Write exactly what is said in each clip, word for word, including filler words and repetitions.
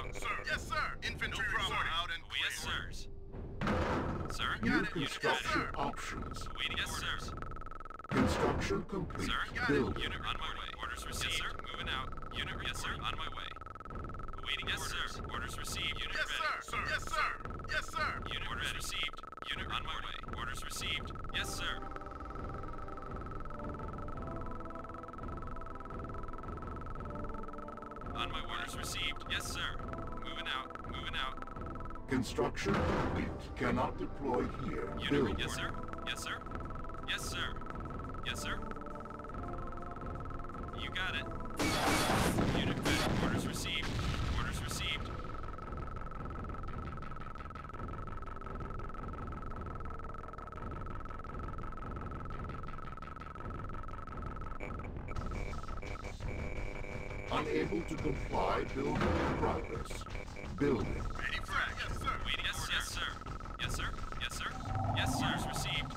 out, sir. Yes, sir. Infantry no report out and clear. Yes, sirs. Sir? New Got it. construction Yes, sir. options. Waiting yes, orders. Sir. Construction complete. Sir? Got Building. Unit on my way. Orders received. Yes, sir. Moving out. Unit reporting. Yes, sir. On my way. Waiting yes, orders. Sir. Orders received. Unit Yes, ready. sir. Yes, sir. Yes, sir. Unit orders ready. Received. Unit on my way. Orders received. Yes, sir. On my orders received. Yes, sir. Moving out. Moving out. Construction complete. Cannot deploy here. Unit Building. yes, sir. Yes, sir. Yes, sir. Yes, sir. You got it. Unit ready. Orders received. Orders received. Unable to comply. Building in progress. Building. Ready for action. Yes, sir. Waiting yes, yes, sir. Yes, sir. Yes, sir. Yes, sir. Orders received.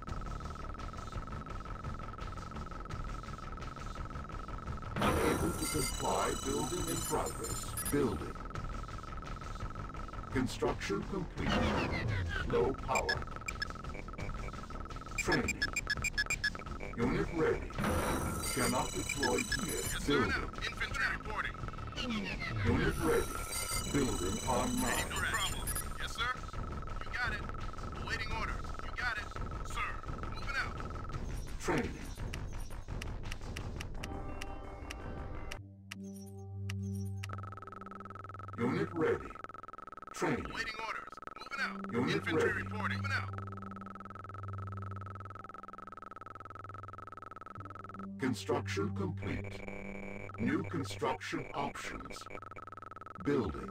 Unable to comply. Building in progress. Building. Construction complete. Low power. Training. Unit ready. Cannot deploy here. Yes, sir. Building. Now. Infantry reporting. Unit ready. Building online. No problem. Yes, sir. You got it. Awaiting orders. You got it. Sir. Moving out. Training. Unit ready. Training. Awaiting orders. Moving out. Unit Infantry ready. reporting. Moving out. Construction complete. New construction options. Building.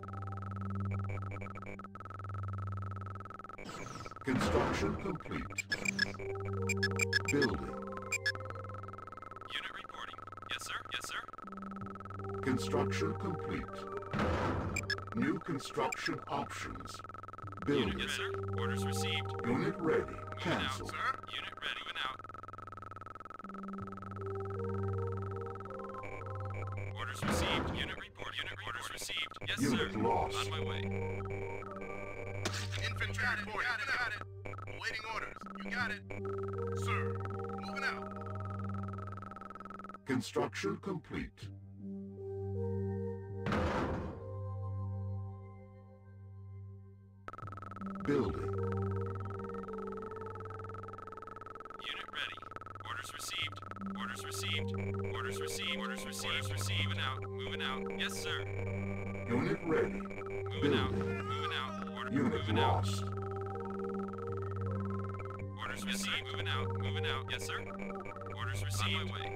Construction complete. Building. Unit reporting. Yes, sir. Yes, sir. Construction complete. New construction options. Building. Unit yes, sir. Orders received. Unit ready. Moving out, Cancel. sir. Unit ready. Moving out. Orders received. Unit report. Unit orders received. Yes, Unit sir. lost. On my way. Infantry reporting. Got it. Got it. Awaiting orders. You got it. Sir. Moving out. Construction complete. Building. Unit ready. Orders received. Orders received. Orders received. Orders received. Orders received. Moving out. Moving out. Yes, sir. Unit ready. Moving out. Building. Moving out. Order, Unit moving out. lost. Orders received. Moving out. Moving out. Yes, sir. Orders received. On my way.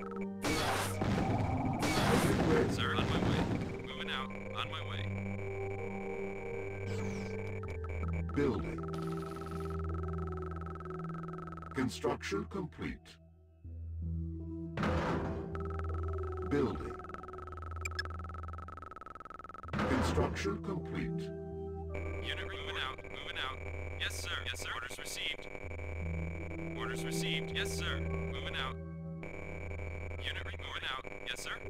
Unit ready. Sir, on my way. Moving out. On my way. Building. Construction complete. Building. Construction complete. Unit moving out. Moving out. Yes, sir. Yes, sir. Orders received. Orders received. Yes, sir. Moving out. Unit re- moving out. Yes, sir.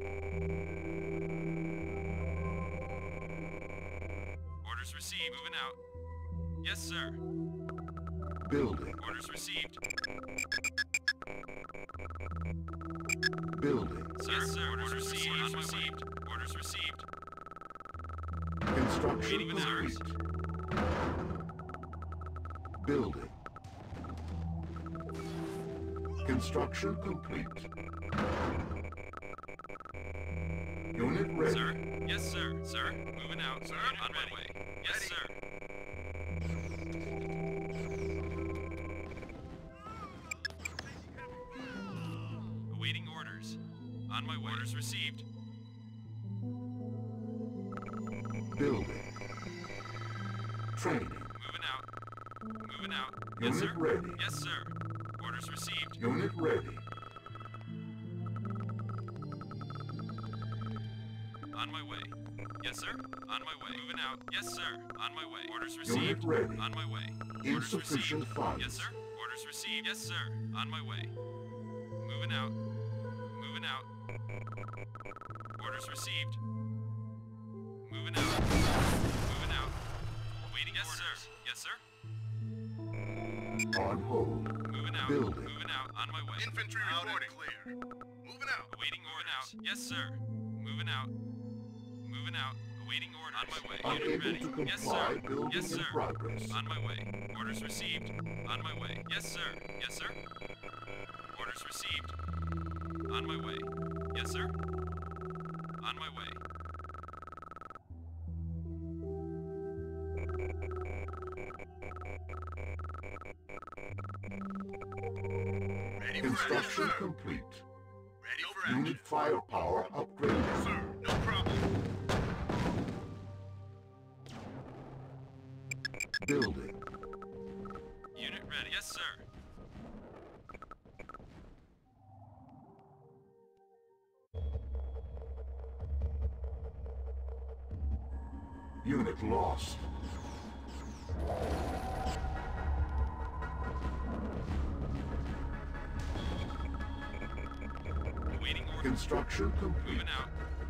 Orders received. Moving out. Yes, sir. Building. Orders received. Building. Sir, yes, sir. Orders received. Orders received. Orders received. Construction Meeting with sirs. complete. Building. Construction complete. Unit ready. Sir? Yes, sir. Sir? Moving out. Sir? Unit on my way. Yes, sir. Awaiting orders. On my way. Orders received. Building. Training. Moving out. Moving out. Unit Yes, sir. ready. Yes, sir. Orders received. Unit ready. On my way. Yes, sir. On my way. Moving out. Yes, sir. On my way. Orders received. Unit ready. On my way. Orders Insufficient received. funds. Yes, sir. Orders received. Yes, sir. On my way. Moving out. Moving out. Orders received. Moving out. Moving out. Awaiting yes, orders. Sir. Yes, sir. On hold. Moving out. Building. Moving out. On my way. Infantry reporting. Clear. Moving out. Awaiting orders. Out. Yes, sir. Moving out. Moving out. Awaiting orders. On my way. Unit Unable ready. to comply. Yes, sir. Building Yes, in sir. progress. On my way. Orders received. On my way. Yes, sir. Yes, sir. Orders received. On my way. Yes, sir. On my way. Ready for Construction action. complete. Ready for action. Unit firepower upgraded. Sir, no problem. Building. Unit ready. Yes, sir. Unit lost. Awaiting orders. Construction complete. Moving out.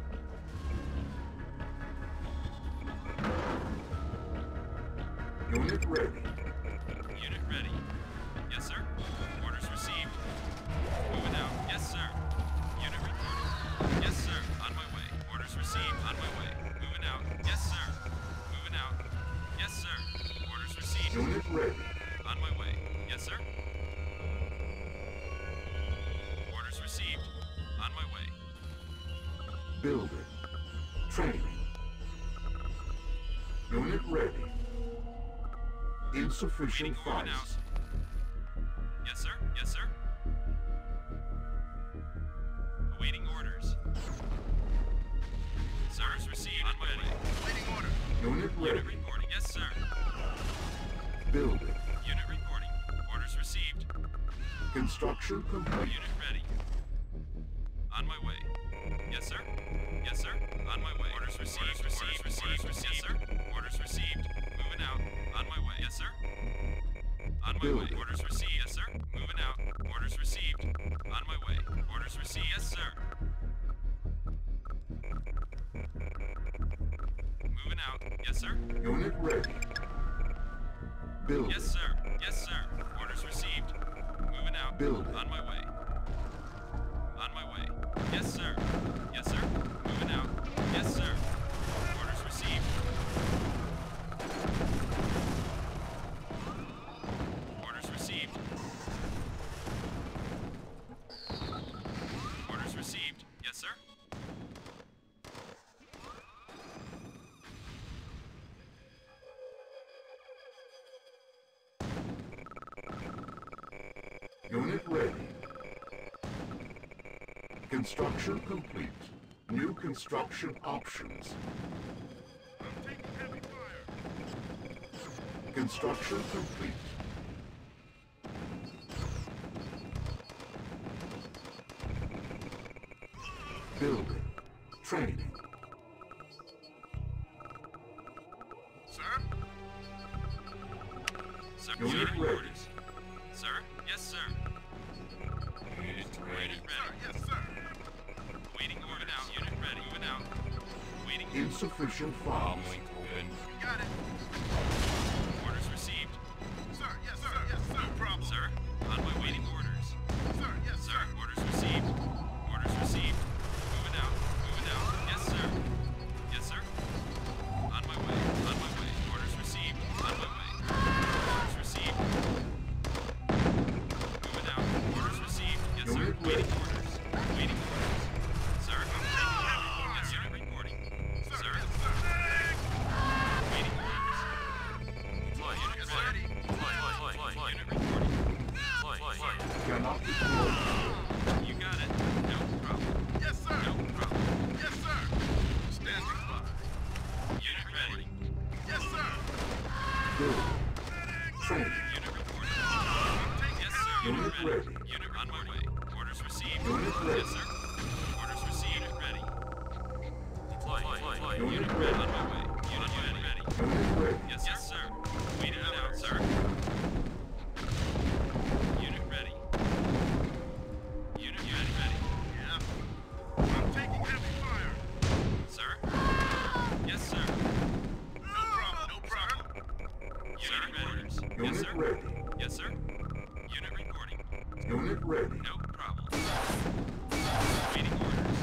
Unit ready. Unit ready. Yes, sir. Orders received. Moving out. Yes, sir. Unit reporting. Yes, sir. On my way. Orders received. On my way. Moving out. Yes, sir. Moving out. Yes, sir. Orders received. Unit ready. On my way. Yes, sir. Orders received. On my way. Building. Training. Unit ready. Insufficient Waiting, moving funds. Yes, sir. Yes, sir. Awaiting orders. Sirs received. On my way. Waiting order. Unit Unit ready. reporting. Yes, sir. Building. Unit reporting. Orders received. Construction complete. Unit ready. On my way. Yes, sir. Yes, sir. On my way. Orders received. Orders received. Orders received. Yes, sir. Orders received. Moving out. On my way. Yes, sir. On my Building. way. Orders received. Yes, sir. Moving out. Orders received. On my way. Orders received. Yes, sir. Moving out. Yes, sir. Unit ready. Building. Yes, sir. Yes, sir. Orders received. Moving out. Building. On my way. On my way. Yes, sir. Yes, sir. Moving out. Yes, sir. Orders received. Orders received. Orders received. Yes, sir. Unit ready. Construction complete. New construction options. I'm taking heavy fire. Construction complete. Building. Training. Sir? Sir, Unit unit ready. orders. Sir? Yes, sir. Unit ready. Sir, Ready. yes, sir. Waiting order now. Unit ready. Moving out. Waiting. Insufficient funds. Open. You got it. Orders received. Sir, yes, sir, yes, sir. No problem. Sir, on my waiting orders. Sir, yes, Sir, sir. orders received. Orders received. Moving out. Moving out. Yes, sir. Yes, sir. On my way. On my way. Orders received. On my way. Orders received. Moving out. Orders received. Yes, sir. Unit Waiting ready. orders. Waiting orders. Sir, I'm taking heavy fire. Yes, unit reporting. Sir, Sir, yes, sir. waiting orders. Deploy. Unit Yes, ready. ready. Deploy. Deploy. Deploy. Unit reporting. Deploy. Deploy. Cannot deploy. You got it. No problem. Yes, sir. No problem. Yes, sir. Standing by. Unit ready. Yes, sir. Building. Training. Unit reporting. Yes, sir. Unit ready. Unit on my way. Orders received. Unit ready. Yes, sir. Orders received. Unit ready. Deploy. Deploy. Unit Unit ready. ready. On my way. Unit unit ready. Unit ready. Yes, yes, sir. Waiting it out, sir. Unit ready. Unit unit ready. Yeah. I'm taking heavy fire. Sir. Yes, sir. Unit sir. ready. Yes, sir. Unit reporting. Unit ready. No problem. Waiting orders.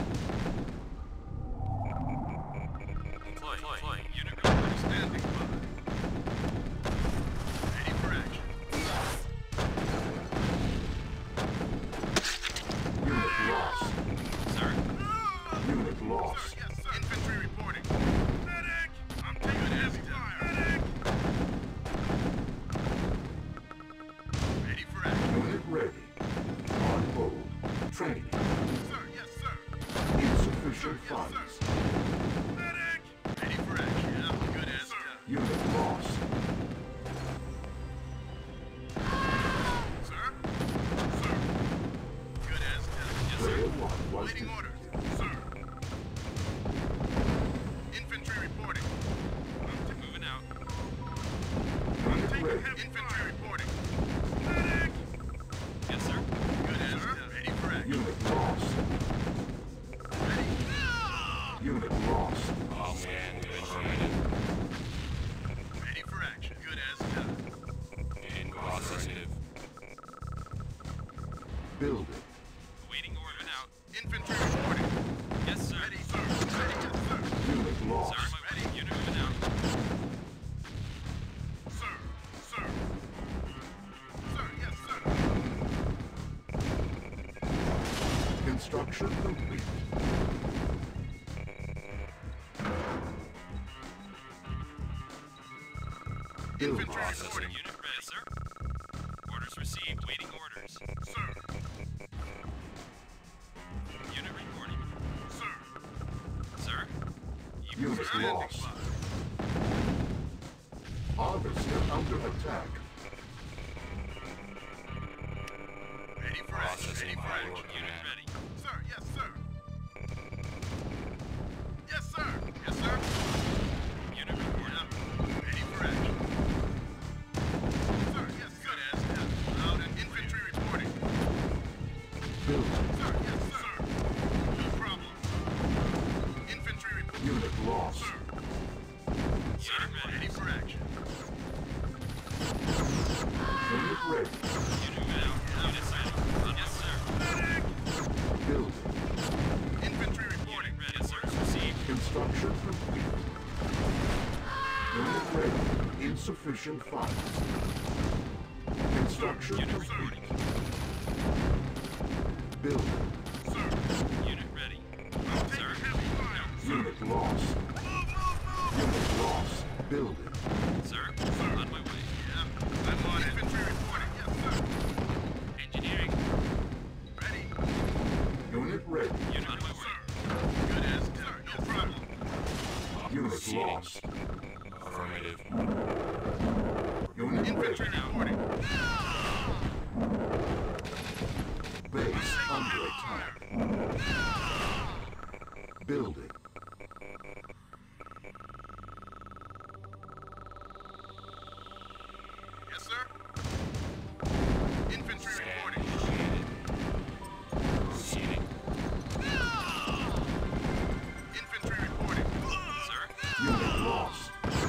Employee. Employee. Unit reporting. Standing by. Ready for action. Unit lost. Sir. Unit Sir, lost. yes, sir. Infantry reporting. Medic! I'm taking heavy fire. Medic! Ready for action. Unit ready. On hold. Training. Sir, yes, sir. Insufficient Sir, yes, funds. sir. Medic! Ready for action. Yeah, good as done. Unit lost. Sir? Sir. Good as done. Yes, Player sir. one was Waiting defeated. orders. Sir. Infantry reporting. Moving out. Unit Taking ready. heavy infantry reporting. Medic! Yes, sir. Good as done. Ready for action. Unit lost. Ready? Unit lost. All stand affirmative. Ready for action. Good as done. In positive. Building. Waiting order out. Infantry reporting. Yes, sir. Ready, sir. Ready, yes, sir. Unit lost. Sir, my ready. Unit moving out. Sir. Sir. Sir, yes, sir. Construction complete. Building. Infantry reporting. Unit ready, sir. Orders received. Waiting orders. Sir. Unit reporting. Sir. Sir. Unit Standing lost. by. Harvester under attack. Ready for action. Ready for action. Unit ready. Sir, yes, sir. Yes, sir. Yes, sir. Unit reporting. Ready for action. Sir, yes, good as done. Loud and infantry reporting. Building. Sir, yes, sir. No problem. Infantry reporting. Unit lost. Sir. Sir, Unit ready. ready for action. Unit ready. Unit moving out. Unit ready. Yes, sir. Medic! Building. Infantry reporting. Unit ready. Yes, sir. Received. Construction complete. Unit ready. Insufficient funds. Construction Unit complete. reporting. Building. Sir. Unit ready. I'm taking Sir. heavy fire. Sir. Unit lost. Move, move, move. Unit lost. Building. Sir. Sir. On my way. Yeah. I'm on infantry reporting. Yes, sir. Engineering. Ready. Unit ready. Unit on my Sir. way. Good as done. No problem. Unit Proceeding. lost. Affirmative. Unit Infantry ready. reporting. Base under attack. Building. Yes, sir. Infantry reporting. Proceeding. Infantry reporting. Sir. Unit lost.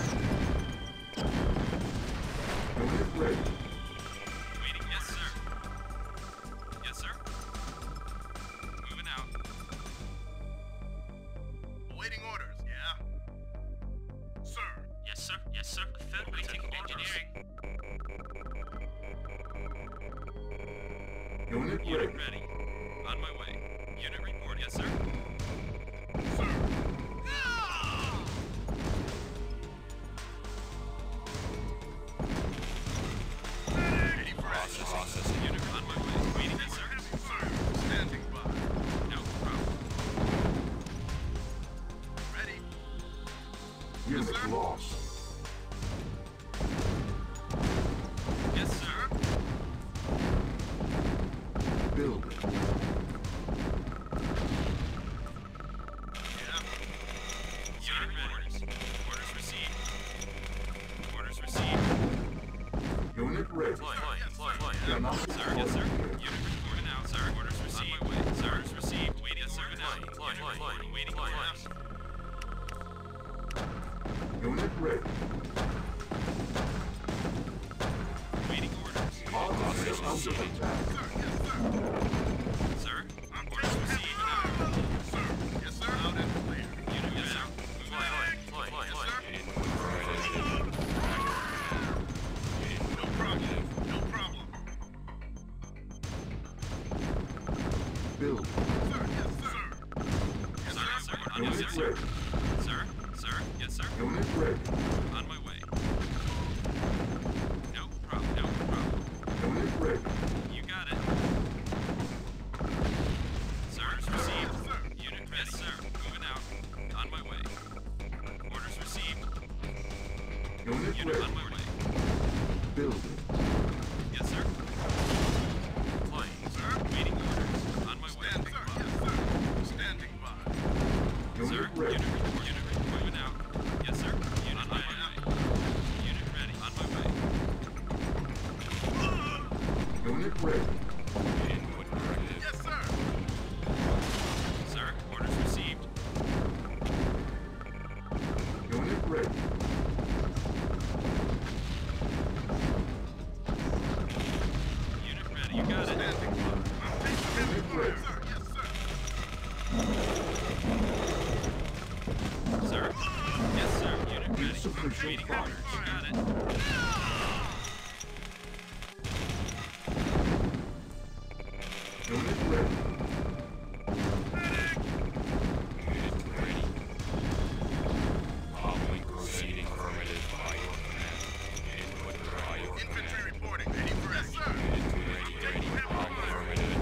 Unit ready. Waiting. Yes, sir. Yes, sir. Moving out. Awaiting orders. Yeah. Sir. Yes, sir. Yes, sir. Waiting. Engineering. Unit Unit ready. ready. On my way. Unit report. Yes, sir. Sir. Ready for action. Processing. Unit on my way. Waiting. Yes, sir. Sir. Standing by. No problem. Ready. Unit sir. lost. Yes, sir. Building. Yeah. Unit ready. Orders received. Orders received. Unit ready. Fly, fly, fly, fly. Cannot Sir, yes, report sir. here. Unit reporting out, sir. Orders received. On my way. Sir, orders received. Waiting. Yes, sir. Fly, fly, fly, fly. Waiting. Fly. Unit ready. under attack. Sir, yes, sir. Sir, I'm orders taking heavy received. fire. Sir, yes, sir. Loud and clear. Unit yes, sir. Moving out. Floyd, Floyd, yes, Floyd. sir. No problem. No problem. Building. Sir, yes, sir. Yes, Sir, yes, sir. sir. On my way, Unit sir. ready. Sir, sir, yes, sir. Unit ready. On my way. No problem, no problem. Unit ready. You got it. Sir, orders received. Yes, sir. Unit ready. Yes, sir. Moving out. On my way. Orders received. Unit Unit on ready. my way. Building. Yes, sir. Flying. Sir. Waiting orders. On my way. Stand, sir. Yes, sir. Standing by. Unit Sir, ready. unit ready. Unit ready. Moving out. Yes, sir. Unit on my way. Unit ready. On my way. Unit ready. Input directive. Yes, sir. Sir, orders received. Unit ready. Unit ready. You got it. Standing by. I'm taking heavy Unit fire, ready. sir. Yes, sir. Sir. Yes, sir. Unit ready. Insufficient Waiting funds. orders. You got it. Unit ready. Unit ready. Following proceeding affirmative by your command. Input by your Infantry reporting. Ready for yes, sir. Unit ready. Ready. Affirmative.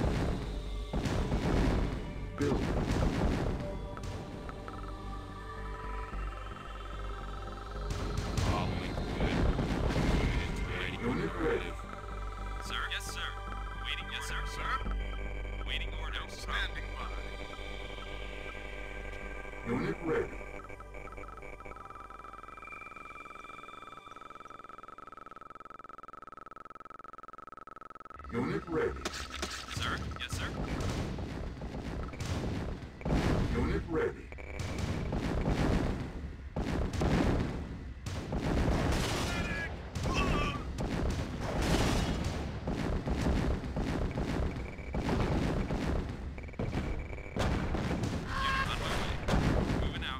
Building. Following good. Unit ready. Unit ready. Sir. Yes, sir. Waiting. Yes, sir. Sir. Waiting orders. Standing by. Unit ready. Unit ready. Sir. Yes, sir. Unit ready. Unit on my way. Moving out.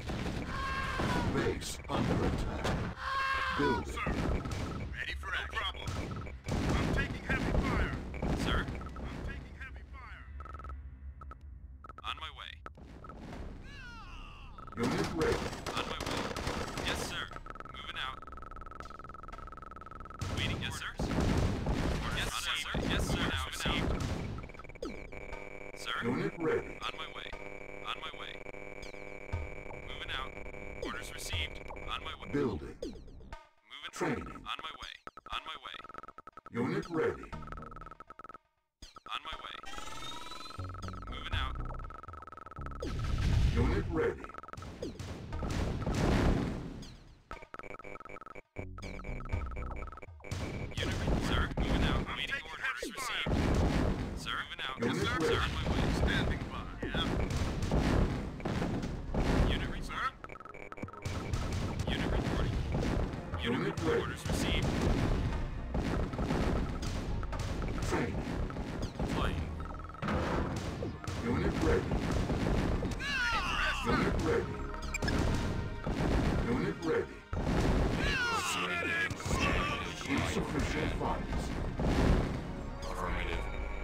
Base under attack. Building. Sir. Ready for no problem. I'm taking heavy fire. Sir. I'm taking heavy fire. On my way. Unit ready. On my way. Yes, sir. Moving out. Waiting. Yes, sir. Yes, sir. Yes, sir. Moving out. Sir. Unit ready. On my way. On my way. Moving out. Orders received. On my way. Building. Moving. Training. On my way. On my way. Unit ready. On my way. Moving out. Unit ready. Unit ready. Sir. Moving out. Waiting taking orders heavy received. Sir. Moving out. Unit Yes, sir. ready. Sir. On my way. Standing by. Yeah. Unit ready. Sir. Unit reporting. Unit Unit report. ready. Orders received. Training. Flying. Unit ready. Unit ready. Unit ready. Insufficient funds. Affirmative.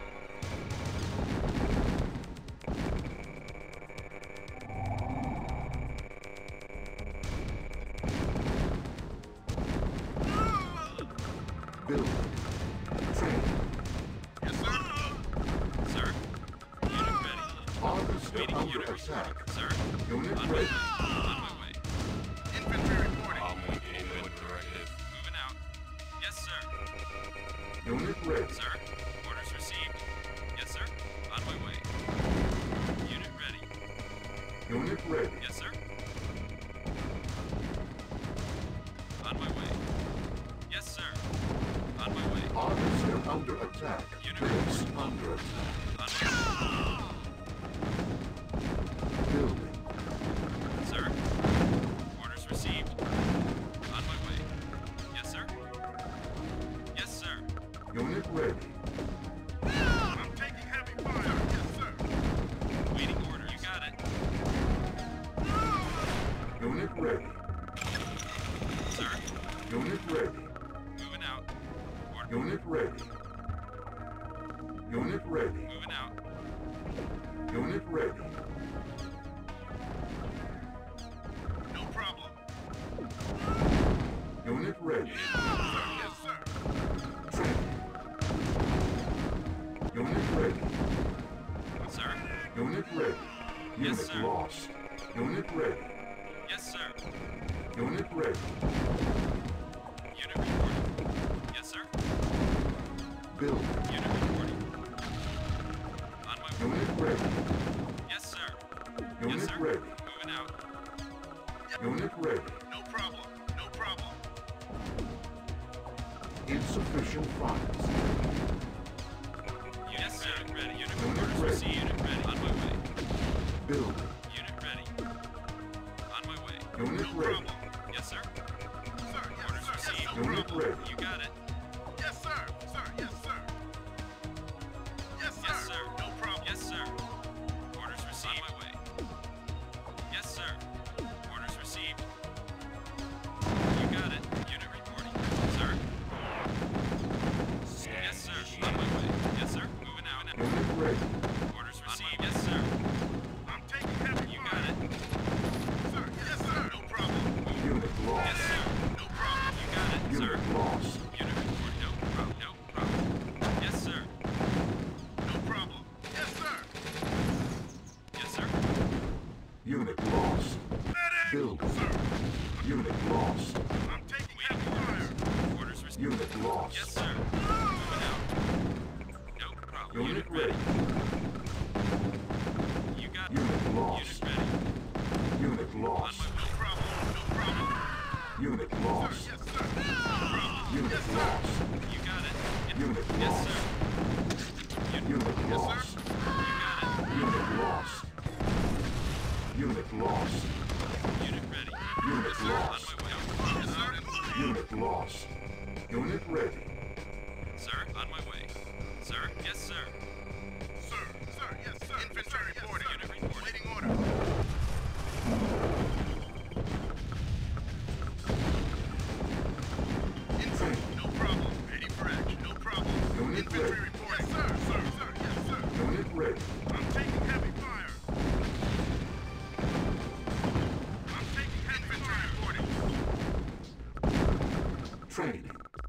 Building. Training. Yes, sir. Sir. Unit ready. Harvester Waiting under unit attack. report. Sir. Unit On my way. ready. On my way. Infantry reporting. Input directive. Moving out. Yes, sir. Unit ready. Sir. Orders received. Yes, sir. On my way. Unit ready. Unit ready. Yes, sir. On my way. Yes, sir. On my way. Harvester under attack. Unit Base under attack. On my Building. way. Sir. Orders received. On my way. Yes, sir. Yes, sir. Unit ready. I'm taking heavy fire. Yes, sir. Waiting order. You got it. Unit ready. Sir. Unit ready. Moving out. Order. Unit ready. Unit ready. Moving out. Unit ready. No problem. Unit ready. Yes, sir. Training. Unit ready. Sir. Unit ready. Yes, Unit sir. lost. Unit ready. Yes, sir. Unit ready. Unit reporting. Yes, sir. Building. Unit reporting. On my way. Unit ready. Yes, sir. Unit Yes, sir. ready. Moving out. Unit ready. No problem. No problem. Insufficient funds. Yes, sir. Unit ready. Unit Unit orders ready. received. Unit ready. On my way. Building. Unit ready. On my way. Unit No ready. problem. Yes, sir. Sir, yes, Orders sir. Yes, received. no Unit problem. ready. You got it. Yes, sir. Sir, yes, sir. Yes, sir. Yes, sir. No problem. Yes, sir. Orders received. On my way. Yes, sir. Orders received. You got it. Unit reporting. Sir. Yes, sir. On my way. Yes, sir. Moving out. Unit ready. Orders received. Yes, sir. I'm taking heavy You fire. got it. Sir, yes, sir. No problem. Unit Yes, lost. sir. No problem. You got it, sir. Unit lost. Unit report. No problem. No problem. Yes, sir. No problem. Yes, sir. Yes, sir. Unit lost. Medic! Building. Sir, Unit lost. I'm taking heavy fire. Orders received. Unit lost. Yes, sir. Moving out. No problem. Unit Unit ready. ready. You got it. Unit Unit lost. ready. Unit On lost. my way. No problem. No problem. Unit Sir, lost. yes, sir. No problem. Unit Yes, sir. lost. You got it. It- Unit yes, lost. sir. Unit, Unit Yes, sir. lost. you got it. Unit lost. Unit lost. Unit ready. Unit On lost. my way. Yes, sir. Unit lost. Unit ready. Sir, on my way. Sir, yes, sir. Sir, sir, yes, sir. Infantry reporting. Unit reporting. Waiting order. Infantry, no problem. Ready for action. No problem. Unit Infantry ready. reporting. Yes, sir. Sir, sir, yes, sir. Unit ready. I'm taking heavy fire. I'm taking heavy fire. Reporting. Training.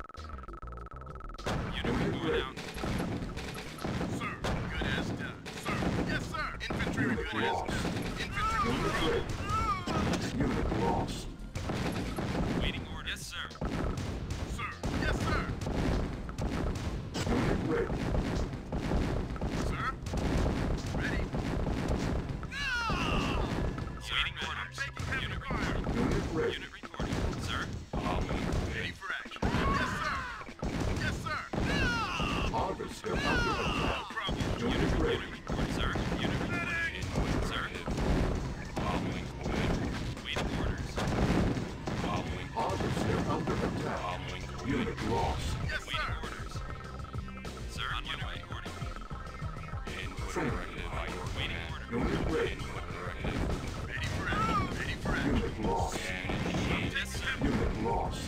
Unit Unit moving ready. out. Sir, good as done. Sir, yes, sir. Infantry Unit reporting. lost. Infantry, no Unit problem. ready. Unit lost. Waiting order. Yes, sir. Sir, yes, sir. Unit ready. Sir, ready. Waiting I'm orders. taking heavy Unit fire. reporting. Unit ready. Unit reporting. Sir. Ready for action. Yes, sir. Yes, sir. Harvester under No attack. problem. Unit Unit ready. reporting. Sir. Unit reporting. Sir. Waiting orders. Harvester under attack. Unit lost. Yes, Waiting sir. orders. Sir, on my way. Reporting. Training. Waiting order. Unit ready. Ready for action. Ready for action. Unit lost. Yes, sir. Unit lost.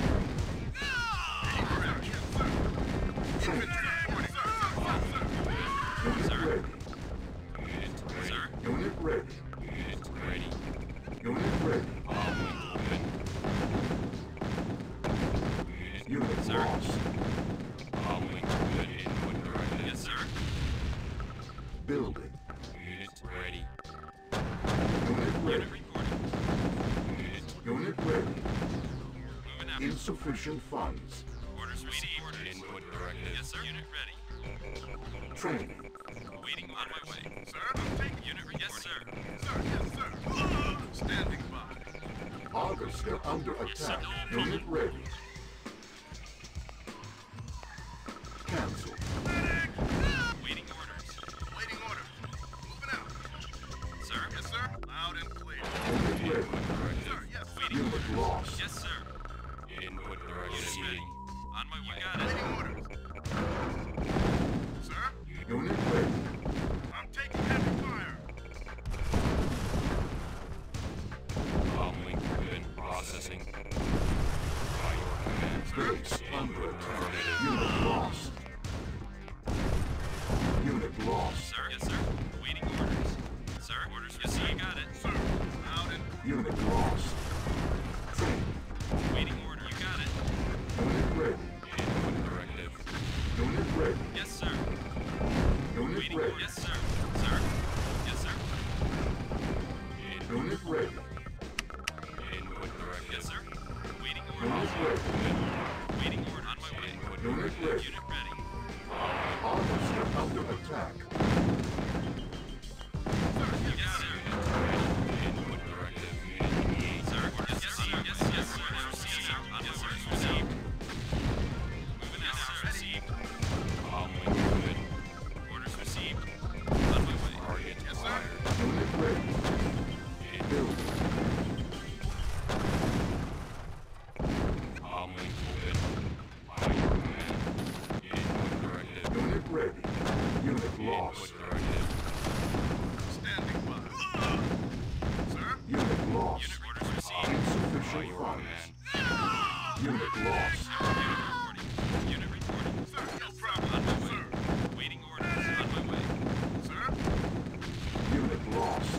Ready for action. Yes, sir. Infantry reporting. Sir, sir, sir, Unit Sir. ready. Sir. Unit ready. Ready. Unit ready. Unit Sir. lost. Yes, sir. Building. Ready. Unit Unit ready. reporting. Unit ready. Moving out. Insufficient funds. Orders received. Orders. Yes, sir. Unit ready. Training. Waiting on my way. sir. Sir, I'm taking Unit reporting. Yes, sir. Sir, yes, sir. Standing by. Harvester under attack. Unit ready. Cancel. Waiting orders. Waiting order. Moving out. Sir. Yes, sir. Loud and clear. Unit ready. Sir, yes, sir. Waiting Unit orders. lost. Yes, sir. Unit ready. On my way. You got it. Waiting order. ready. Yes, sir. Unit Waiting ready. order. Yes, sir. Sir. Yes, sir. Unit ready. Input directive. Yes, sir. Waiting Unit order. ready. Waiting order. On my way. Unit ready. Unit ready. Harvester under attack. Yes, sir. Input directive. Sir. Yes, sir. Yes, yes, sir. Yes, sir. Yes, sir. Received. Moving out, sir. Received. Orders received. On my way. Yes, sir. Unit ready. Building. Unit ready. Unit lost. Standing by. Sir? Unit lost. Unit orders received. Insufficient funds. Unit lost. Unit reporting. Unit reporting. Sir, no problem. On my way. Sir. Waiting orders. On my way. Sir? Unit lost.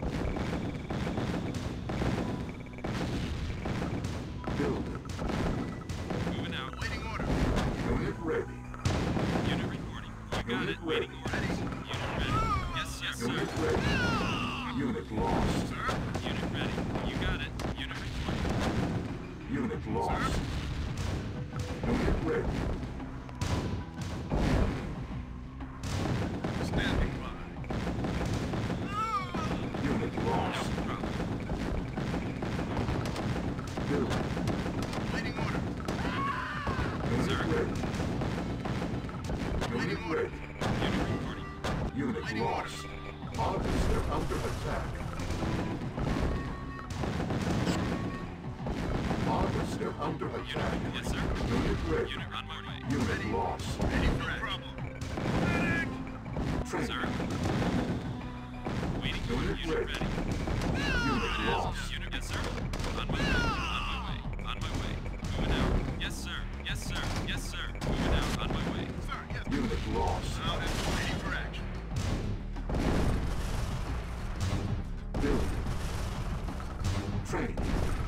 Building. Moving out. Waiting order. Unit ready. Unit reporting. You got Unit it. Waiting ready. orders. Unit ready. Yes, yes, sir. Unit ready. Unit lost. Sir? Unit ready. You got it. Unit reporting. Unit lost. Unit ready. Standing by. Unit No lost. problem. Building. Waiting order. Unit Sir. ready. Unit ready. Unit reporting. Unit Waiting lost. Harvester under attack. Harvester under Unit attack. ready. Yes, sir. Unit ready. Unit on my way. Unit lost. Ready for problem. Training. Sir. Waiting order. Unit Unit ready. ready. Unit lost. Unit, yes, sir. On my way. On my way. On my way. Moving out. Yes, sir. Yes, sir. Yes, sir. Moving out. On my way. Sir, yes. Unit lost. Out and ready for action. Building. Training.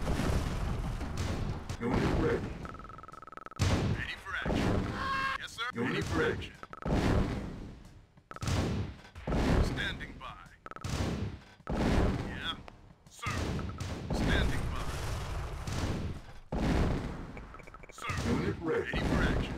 Unit ready. Ready for action. Yes, sir. Unit ready for ready. action. Standing by. Yeah. Sir. Standing by. Sir. Unit ready. Ready for action.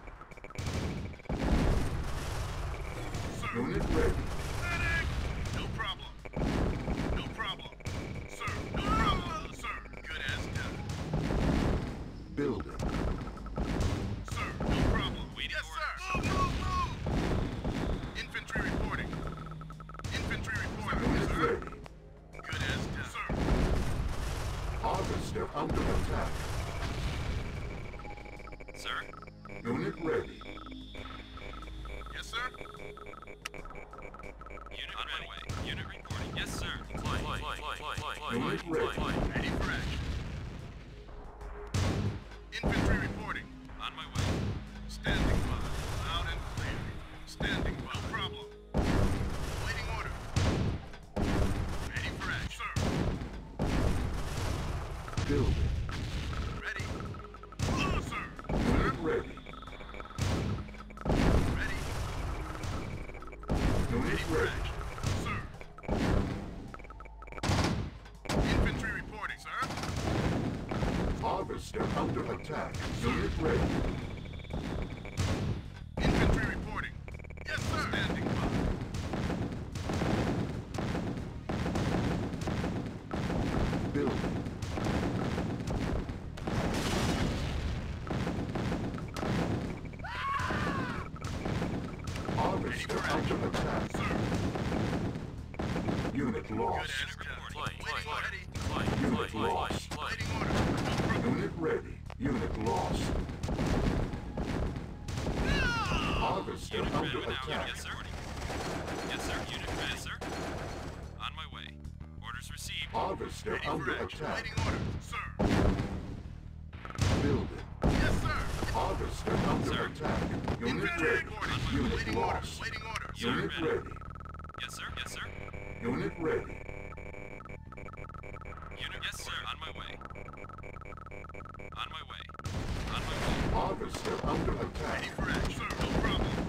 Sir. Unit ready. Medic! No problem. No problem. Sir, no problem. Sir, good as done. Building. Sir, no problem. Waiting Yes, sir. orders. Move, move, move. Infantry reporting. Infantry reporting, Unit sir. ready. Good as done. Sir, Harvester under attack. Sir. Unit ready. yes, sir. Unit on my way. Unit reporting. Yes, sir. Fly, fly, fly, fly, fly, fly, Unit fly, ready. fly. Ready for action. Infantry reporting. On my way. Standing by. Loud and clear. Standing by. No problem. Waiting order. Ready for action. Sir, Building. ready. Oh, sir. Unit ready. Ready. Unit Ready for ready. action. Sir. Infantry reporting, sir. Harvester under attack. Unit ready. Infantry reporting. Yes, sir. Standing by. Building. Harvester under attack. Sir. Unit Good lost. as done. Fly, fly, Waiting fly. ready. Fly, Unit fly, fly, lost. fly. Waiting order. No problem. Unit ready. Unit lost. Harvester Unit under ready now. attack. Yes, sir. Yes, sir. Unit ready, yes, sir. On my way. Orders received. Harvester Ready for under action. attack. Waiting order. Sir. Building. Yes, sir. Harvester under Sir. attack. Unit Infantry ready. reporting. Unit Waiting order. lost. Waiting order. Sir, Unit ready. ready. Yes, sir. Yes, sir. Unit ready. Unit, yes, sir. On my way. On my way. On my way. Harvester under attack. Ready for action. Sir, no problem.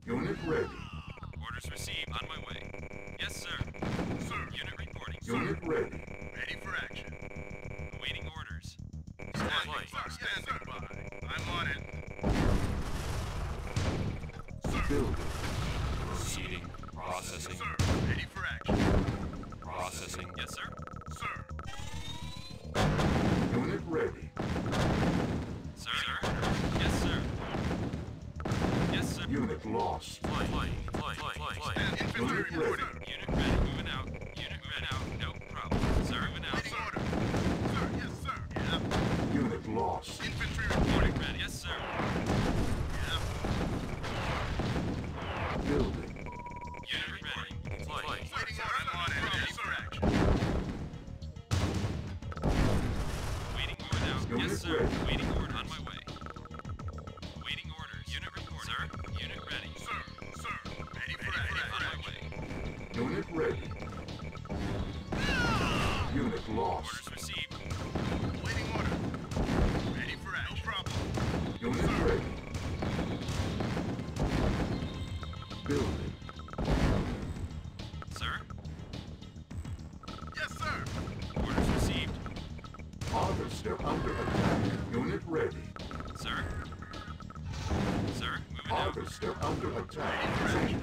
Unit ready. Orders received. On my way. Yes, sir. Sir. Unit reporting. Unit ready. Ready for action. Awaiting orders. Standing by. Standing by. I'm on it. Sir. Building. Proceeding. Processing. Sir. Ready for action. Processing. Yes, sir. Sir. Unit ready. Sir. Yes, sir. Yes, sir. Unit lost. Fly, fly, fly, fly, fly, fly. And infantry Unit ready. reporting. Unit ready. Moving out. Unit moving out. No problem. Sir, moving out. Waiting order. Sir. Yes, sir. Yeah. Unit lost. Infantry reporting. Ready. Yes, sir. Yeah. Building. Unit ready. Fly. Waiting order. I'm on it. Ready for action. Waiting order now. Unit Yes, sir. ready. Waiting order. On my way. Waiting orders. Unit report. Sir. Unit ready. Sir. Sir. Ready for Ready. action. On my way. Unit ready. Unit lost. Orders received. Waiting order. Ready for action. No problem. Unit ready. Building. Sir. Yes, sir. Orders received. Harvester under attack. Unit ready. Sir. Sir. Moving out. Harvester under attack. Training.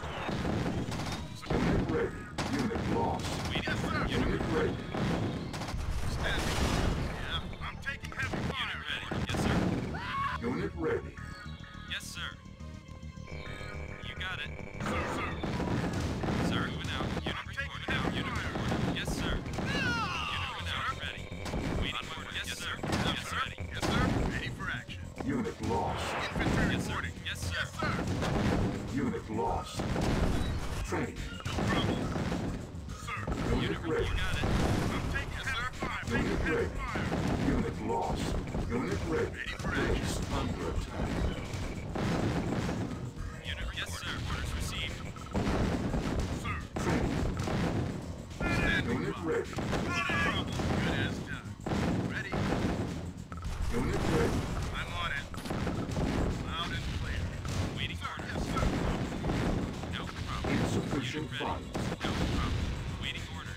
Unit ready. Unit lost. Waiting. Yes, sir. Unit ready. Standing. Yeah. I'm taking heavy Unit fire. ready. Yes, sir. Unit ready. Yes, sir. You got it. Sir, sir. Sir. Moving out. Unit reporting now. Unit reporting. Yes, sir. Unit moving out. Ready. Waiting on my way. Yes, sir. Yes, ready. Yes, sir. Ready for action. Unit lost. Infantry Yes, sir. reporting. Yes, sir. Yes, sir. Unit lost. Training. No problem. Sir. Unit Unit ready. ready. You got it. I'm taking heavy fire. Unit Taking heavy ready. fire. Unit lost. Unit ready. Ready for Base under attack. Unit. Yes, sir. Orders received. Sir. Training. Standing Unit by. ready. No problem. Good as done. Ready. Unit ready. I'm on it. Loud and clear. Waiting Sir. orders. Yes, sir. No problem. Insufficient Unit ready. funds. No problem. Waiting orders.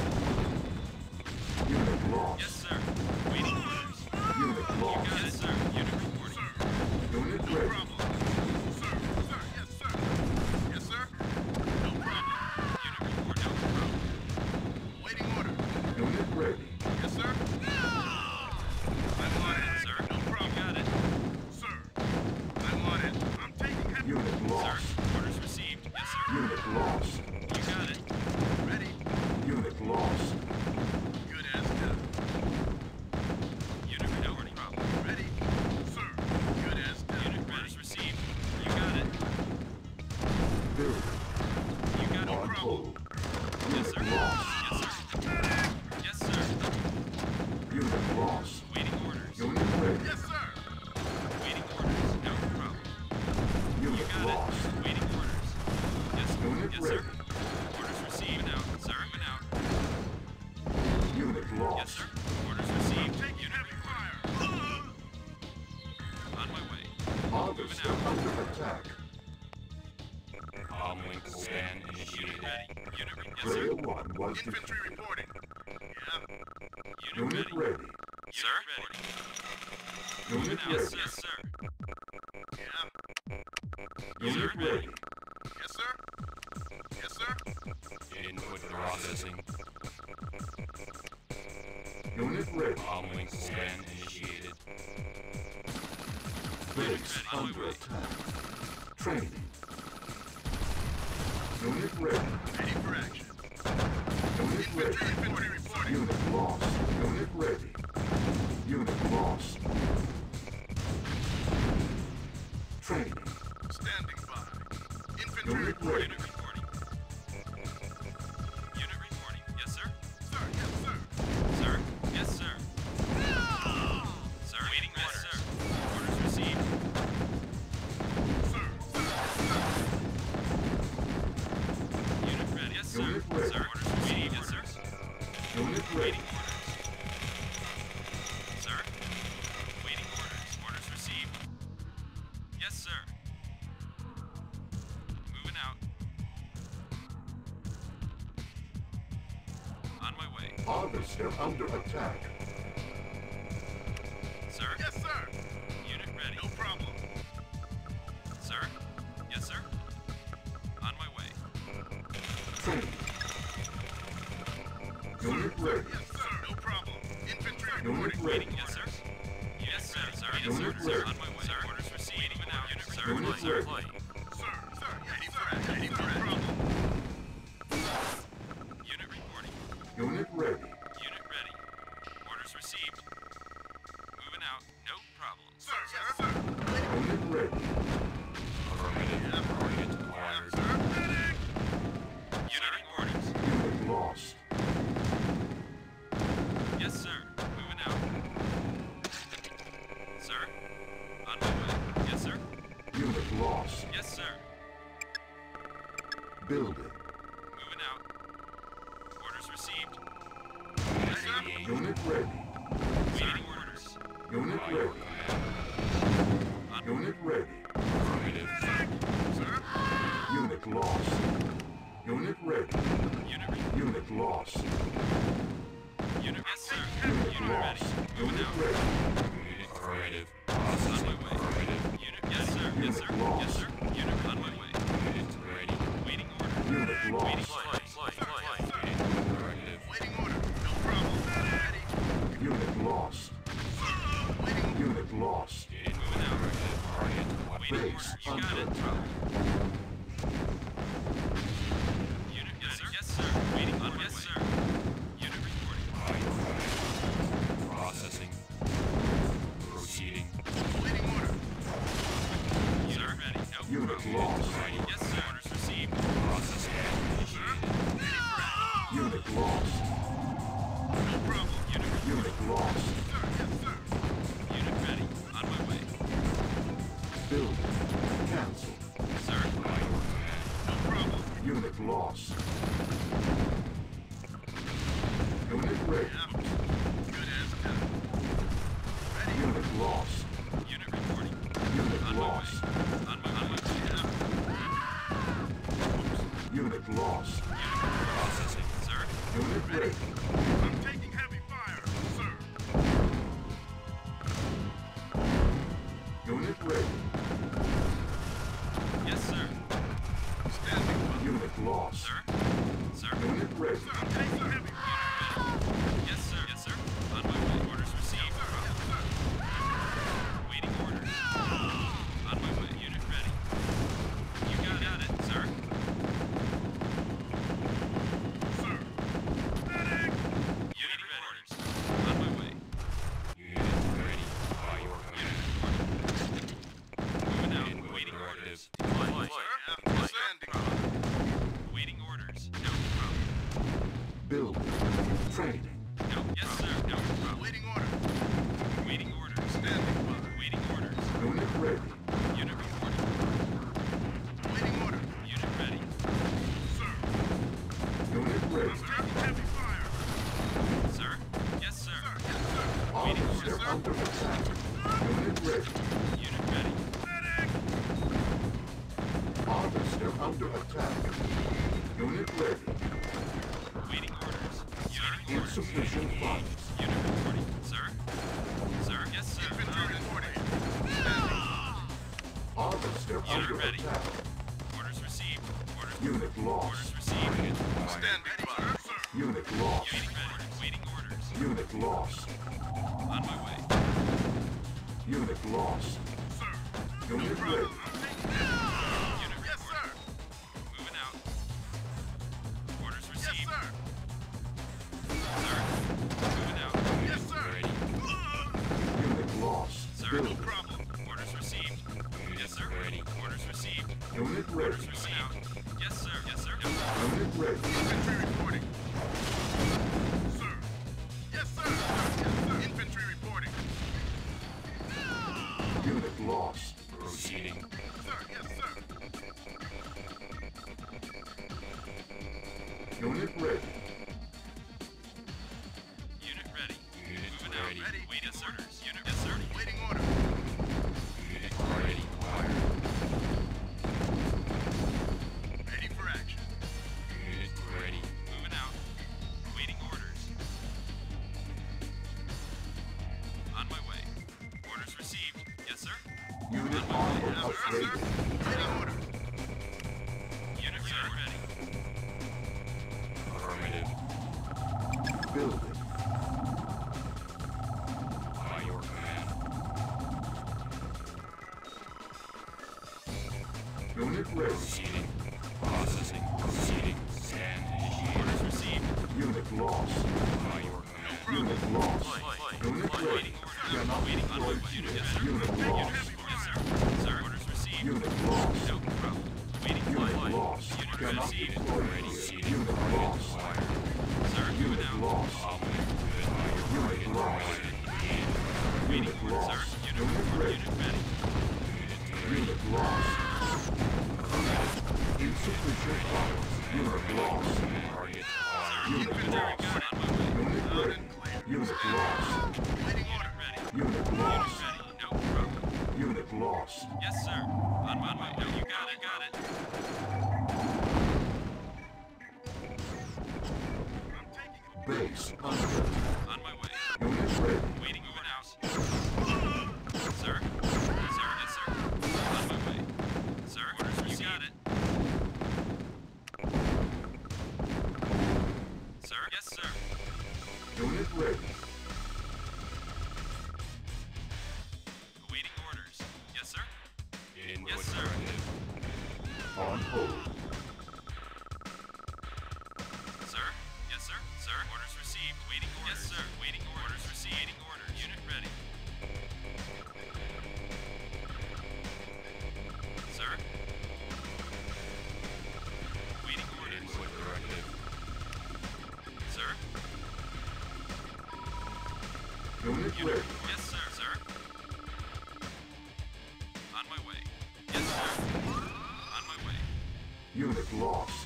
Unit lost. Yes, sir. Waiting orders. Unit lost. Got it, sir. Unit reporting. Sir. Unit No ready. problem. Sir. Sir. Yes, sir. Yes, sir. No problem. Unit report. No problem. Waiting order. Unit ready. Yes, sir. I'm on it. Sir. No You problem. got it. Sir. I'm on it. I'm taking heavy. Unit Sir. lost. Orders received. Yes, sir. Unit lost. You got it. Ready. Unit lost. Good as done. Unit no problem. Ready. Sir. Good as done. Unit orders received. You got it. Building. You got it. On hold. Yes, sir. Unit lost. Yes, sir. Yes, sir. Unit lost. Waiting orders. Unit ready. Yes, sir. Waiting orders. No problem. You Unit got lost. it. Waiting orders. Yes, Unit yes, ready. sir. Orders received. Now, sir. Moving out. Unit Yes, lost. sir. Orders received. Taking Unit heavy fire. on my way. Harvester under attack. Comlink scan initiated. Ready. Unit ready. Yes, sir. Player one was Infantry defeated. reporting. Yeah. Unit Unit ready. ready. Sir. Ready. Unit Yes, ready. yes, sir. Yeah. Unit Sir, ready. Yes, sir. Yes, sir. Input processing. Unit ready. Comlink scan initiated. Base ready. On my under way. attack. Training. Unit ready. Ready for action. Unit Infantry, ready. infantry reporting. Unit lost. Unit ready. Unit lost. Training. Standing by. Infantry Unit reporting. ready. Unit reporting. Unit reporting. Yes, sir. Sir, yes, sir. Sir. Yes, sir. Sir. Waiting orders. Yes, sir. Orders received. Sir, sir, Unit ready. Yes, sir. Unit ready. Sir. Orders received. Yes, sir. Unit ready. Waiting orders. Sir. Waiting orders. Orders received. Yes, sir. Harvester under attack. Sir? Yes, sir. Unit ready. No problem. Sir? Yes, sir. On my way. Training. Unit ready. Yes, sir. No problem. Infantry Unit reporting. ready. Waiting, yes, sir. Yes, sir. Sir, yes, Unit sir. Sir, ready. on my way. Sir, orders received. Even out. Unit, sir. Unit Sir, ready. flight. Sir, sir. Yes, sir. Ready for no problem. Unit reporting. Unit ready. Unit ready. Orders received. Moving out. No problem. Sir, yes, sir. Unit ready. Affirmative. Target acquired. Sir, medic. Unit orders. Unit lost. Yes, sir. Moving out. Sir? On my way. Yes, sir. Unit lost. Yes, sir. Building. Moving out. Orders received. Unit ready. Waiting orders. Unit ready. On Unit ready. affirmative. Sir. Unit lost. Unit ready. Unit re- Unit lost. Unit yes, sir. Unit Unit ready. lost. Moving Unit out. ready. Affirmative. On my way. Unit yes, sir. Yes, Unit sir. Yes, lost. sir. Unit on my way. Unit ready. Waiting order. Unit Waiting lost. flight. Flight. Flight. Directive. Waiting order. No problem. Ready. Unit lost. Waiting. Unit lost. Moving out. Waiting Base order. You got under it. attack. Unit yes, sir. Yes, sir. Waiting on yes, sir. Unit reporting. Processing. Proceeding. Waiting order. Unit ready. No Unit problem. lost. Ready. Yes, sir. Orders received. Processing. Unit lost. No problem. Unit re- Unit lost. Sir, yes, sir. Unit ready. On my way. Building. Cancel. Sir. No problem. Unit lost. Unit ready. Out. Good as done. Ready. Unit lost. Unit reporting. Unit On my way. lost. On my, on my way. Unit lost. Processing. Sir. Unit ready. I'm taking heavy fire, sir. Unit ready. Yes, sir. Standing by. Unit lost. Sir. Sir. Unit ready. Sir, I'm taking heavy fire. Yes, sir. Yes, sir. On my way. Orders received. Yes, sir. Waiting orders. On my way. Unit ready. You got it, sir. Sir. Medic. Unit ready. Orders. On my way. Unit ready. By your command. Moving out. Waiting orders. Flight. Sir, standing by. Waiting orders. No problem. Building. Training. No. Yes, sir. No problem. Waiting order. Waiting orders. Standing by. Waiting orders. Unit ready. Unit reporting. Waiting order. Unit ready. Sir. Unit ready. I'm taking heavy fire. Sir. Yes, sir. Sir, yes, sir. Harvester under attack. Unit ready. Unit ready. Medic. Harvester under attack. Unit ready. Waiting orders. Unit orders. Insufficient funds. Unit reporting. Sir? Sir? Yes, sir. Infantry reporting. Harvester Unit under ready. attack. Orders received. Orders, Unit orders lost. received. Standing by. Sir. Unit lost. Waiting orders. Waiting orders. Unit lost. On my way. Unit lost. Sir. Unit Problem. ready. I'm taking Unit Yes, sir. reporting. Moving out. Orders Yes, received. sir. Sir. Moving out. Yes, sir. Ready. Unit lost. Sir. No Building. problem. Orders received. Yes, sir. Ready. Orders received. Unit Orders ready. received. Yes, sir. Yes, sir. Unit ready. Infantry reporting. Sir. Yes, sir. Yes, sir. Infantry reporting. Unit lost. Proceeding. Sir, yes, sir. Unit ready. Unit ready. Unit Moving ready. Ready. Out. Waiting orders. Unit. Yes, sir. Waiting order. Unit ready. Ready for action. Unit ready. Moving out. Waiting orders. sir. Waiting order. Unit ready. Affirmative. Building. By your command. Unit ready. Proceeding. Processing. Proceeding. Stand initiated. Orders received. Unit lost. By your command. Unit lost. Flight. Flight. Unit Flight. ready. Waiting orders. Cannot Waiting on my deploy way. unit. Yes, sir. Unit lost. Yes, sir. Sir, orders received. Unit lost. No problem. Waiting Unit flight. lost. Unit Cannot received. deploy Ready. unit. Seated. Unit Target lost. acquired. Sir, Unit moving out. lost. Omni. Good. By your Unit target lost. acquired. Unit Waiting order, lost. sir. Unit Unit report. ready. Unit ready. Unit lost. Insufficient funds. Unit lost. Target acquired. Unit Very lost. good. On my way. Unit Loud ready. and clear. Unit lost. Waiting order. Ready. Unit Unit lost. ready. No problem. Unit lost. Yes, sir. On my way. No, you got it. Got it. I'm taking a Base under. On my way. Unit ready. Waiting. Moving out. Sir. Sir. Yes, sir. On my way. Sir. Orders received. You got it. Sir. Yes, sir. Unit ready. Awaiting orders. Yes, sir. Input Yes, sir. directive. On hold. Sir? Yes, sir. Sir? Orders received. Waiting orders. Yes, sir. Waiting orders. Received. Waiting orders. Unit ready. Sir? Waiting orders. Input directive. Sir? Unit Unit. ready. Yes, sir. Sir? On my way. Yes, sir. On my way. Unit lost.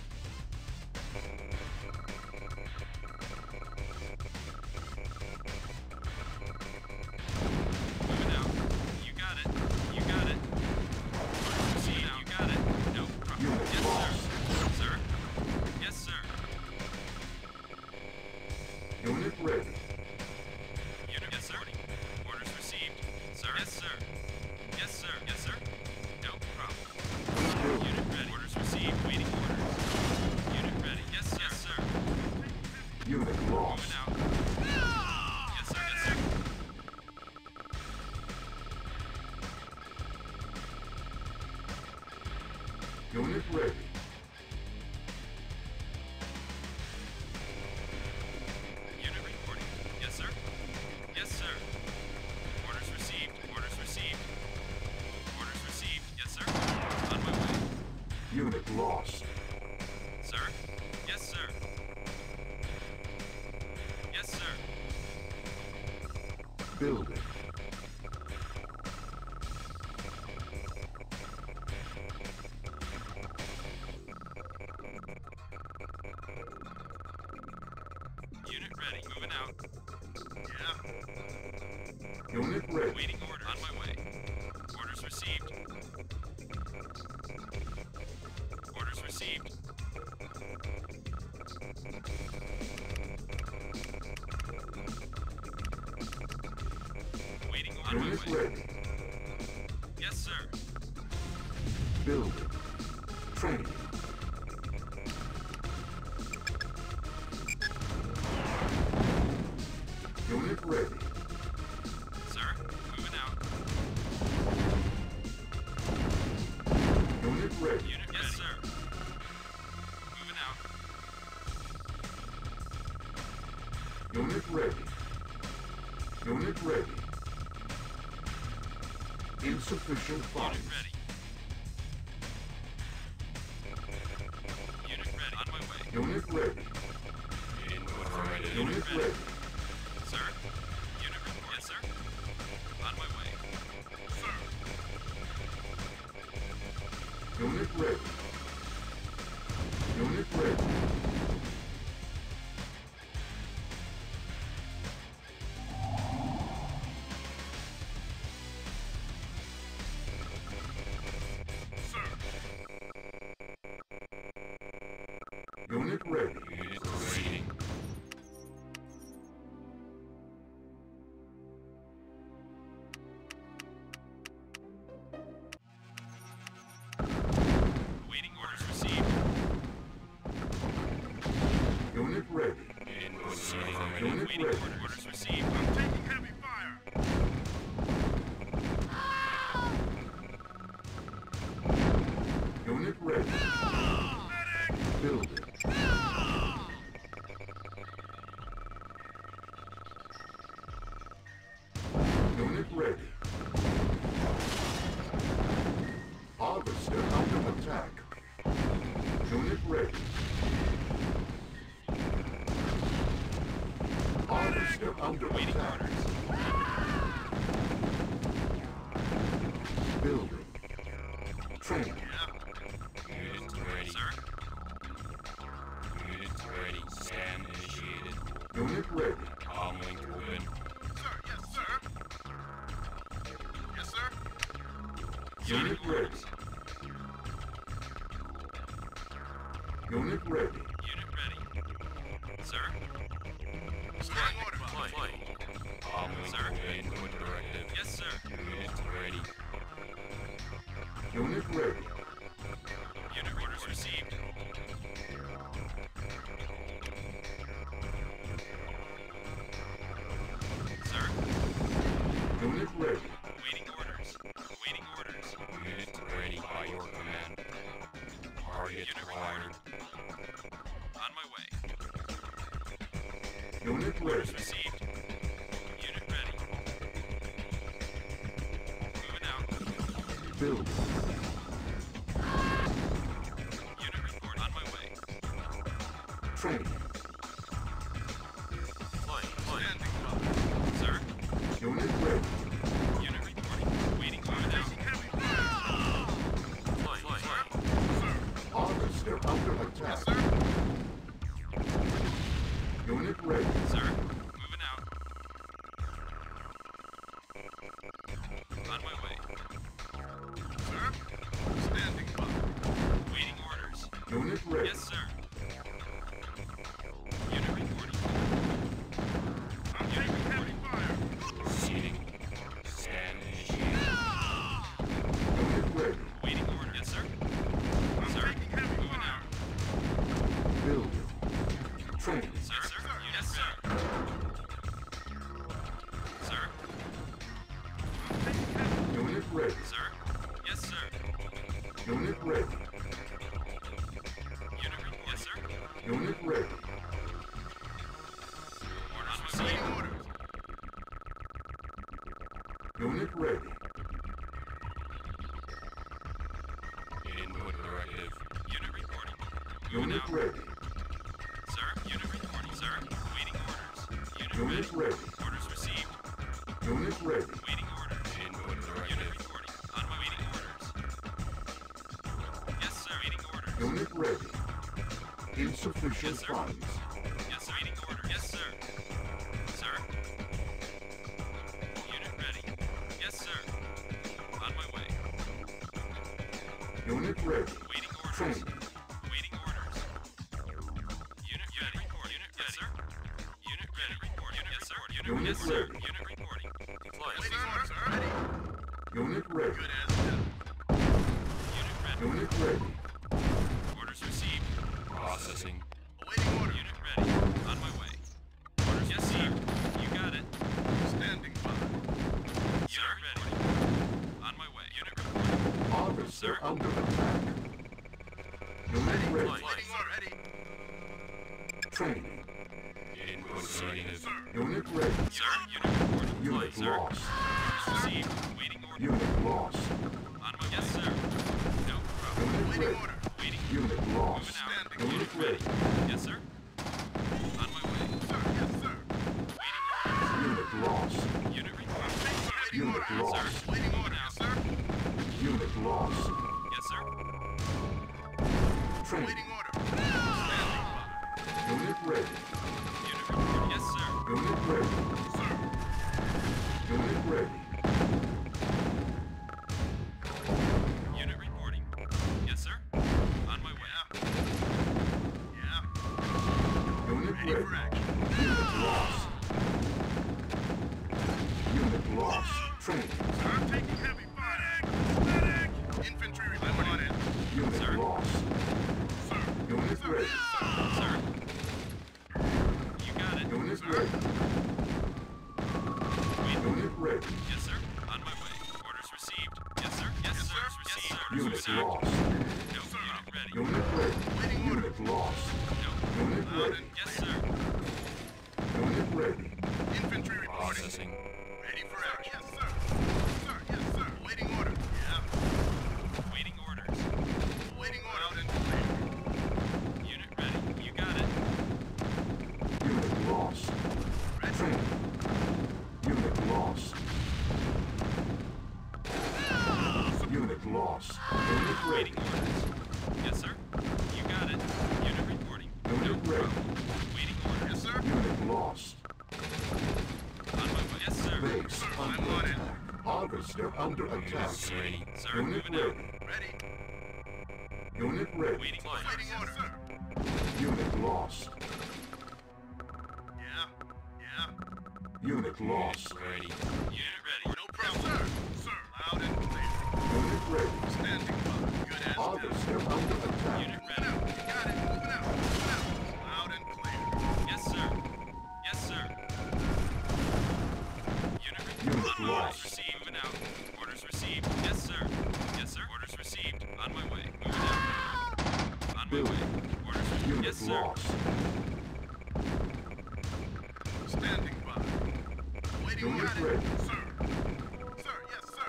Moving out. You got it. You got it. Orders received. You got it. No problem. Unit Yes, lost. sir. Sir? Yes, sir. Unit ready. Unit. Yes, sir. Orders received. Sir? Yes, sir. Yes, sir. Yes, sir. No problem. Building. Unit ready. Orders received. Waiting orders. Unit ready. Yes, sir. Yes, sir. Unit lost. Moving out. Yes, sir. Yes, sir. Unit ready. Unit reporting. Yes, sir. Yes, sir. Orders received. Orders received. Orders received. Yes, sir. On my way. Unit lost. Sir? Yes, sir. Yes, sir. Building. Unit ready. Moving out. Yeah. Unit ready. Waiting orders. On my way. Orders received. Orders received. Waiting on my Unit way. ready. Yes, sir. Building. Training. Unit ready. Sir, moving out. Unit ready. Unit yes, ready. Sir. Moving out. Unit ready. Unit ready. Insufficient funds. Unit ready. Unit ready. On my way. Unit ready. Input affirmative. Unit ready. Sir. Unit report. Yes, sir. On my way. Sir. Unit ready. Unit ready. Sir. Unit ready. Unit proceeding. Waiting ready. order. Orders received. I'm taking heavy fire. Unit ready. Medic! Building. Unit ready. Harvester under attack. Unit ready. Harvester under Waiting attack. orders. Building. Training. Unit ready. Sir? Unit ready. Scan initiated. Unit ready. Comlink open. Sir, yes, sir. Yes, sir. Unit ready. Unit ready. Unit ready. Sir? Standing order. Flight. Comlink Sir? open. Input directive. Yes, sir. Unit ready. Unit ready. Unit orders received. Sir? Unit ready. Waiting orders. Waiting orders. Unit ready by your command. Target Unit acquired. On my way. Unit Orders ready. received. Unit ready. Moving out. Building. Unit report. On my way. Training. Flight. Standing by. Sir? Unit ready. Unit reporting. Waiting. Moving out. Taking heavy fire. Flight. Flight. Sir. Harvester under Yes, attack. sir. Unit ready. Sir? Moving out. On my way. Sir. Standing by. Waiting orders. Unit ready. Yes, sir. Unit reporting. I'm taking heavy fire. Proceeding. Scan initiated. Unit ready. Waiting order. Yes, sir. I'm Sir? taking heavy Moving fire. out. Building. Training. Sir, sir. Yes, sir. Sir? I'm taking heavy. Unit ready. Sir? Yes, sir. Unit ready. Unit re- Yes, sir. Unit ready. Orders Waiting received. orders. Unit ready. Input directive. Unit reporting. Moving Unit out. ready. Sir? Unit reporting. Sir? Waiting orders. Unit Unit ready. ready. Orders received. Unit ready. Waiting orders. Input Unit directive. reporting. On my waiting orders. Yes, sir. Waiting orders. Unit ready. Insufficient Yes, sir. funds. Yes, sir. Waiting order. Yes, sir. Sir? Unit ready. Yes, sir. On my way. Unit ready. Waiting orders. Training. Waiting orders. Unit ready. Report. Unit ready. Yes, sir. Unit ready. Report. Unit yes, sir. Unit, Unit yes, sir. ready. Unit reporting. Flight. Waiting orders, sir. Ready. Unit ready. Good as dead. Unit ready. Unit ready. Orders received. Processing. Awaiting orders. Unit ready. On my way. Orders yes, sir. You got it. Standing by. Unit ready. On my way. Unit reporting. Harvester Sir. under attack. Unit ready. Flight. Waiting order. Ready. Training. Input directive. Sir. Unit ready. Sir, unit reporting. Unit Flight, sir. lost. Orders received. Waiting order. Unit lost. On my yes, sir. No problem. Unit Waiting ready. order. Waiting. Unit lost. Moving out. Standing. Unit Unit ready. ready. Yes, sir. On my way. Sir. Yes, sir. Waiting orders. Unit lost. Unit report. Waiting Unit order. lost. Sir. Waiting order. Yes, sir. Unit lost. Yes, sir. Training. Waiting order. Standing by. Unit ready. Unit report. Yes, sir. Unit ready. Sir. Unit ready. Unit reporting. Yes, sir. On my way. Yeah. Unit Ready ready. for action. Unit lost. Unit lost. Training. Sir, I'm taking heavy fire. Medic! Infantry reporting. Unit Sir. lost. Sir. Unit ready. Sir. You got it. Unit Sir. ready. sir. lost. No. Unit ready. Unit ready. Waiting order. Unit lost. No. Unit Loud ready. and Yes, sir. Unit ready. infantry reporting. Processing. Ready for action. Yes, sir. Sir, yes, sir. Waiting order. Yeah. Waiting orders. Waiting order. Loud and clear. Unit ready. You got it. Unit lost. Ready. Training. Unit lost. Unit lost. Unit ready. Waiting orders. Yes, sir. You got it. Unit reporting. Unit No ready. problem. Waiting orders. Yes, sir. Unit lost. On my way. Yes, sir. Base Sir, under I'm on it. attack. Harvester under attack. Ready. Sir, Unit moving out. ready. Ready. Unit ready. Waiting orders. Waiting order. Sir. Unit lost. Yeah. Yeah. Unit lost. Ready. Unit ready. No problem. Yes, sir. Sir, loud and clear. Unit ready. Standing by. Good as down. Harvester under attack. Unit Moving ready. out. You got it. Moving out. Moving out. Loud and clear. Yes, sir. Yes, sir. Unit ready. Unit Orders lost. received. Moving out. Orders received. Yes, sir. Yes, sir. Orders received. On my way. Moving out. On my Building. way. Orders received. Unit Yes, sir. lost. Standing by. Waiting Unit got it. ready. Sir. Sir, yes, sir.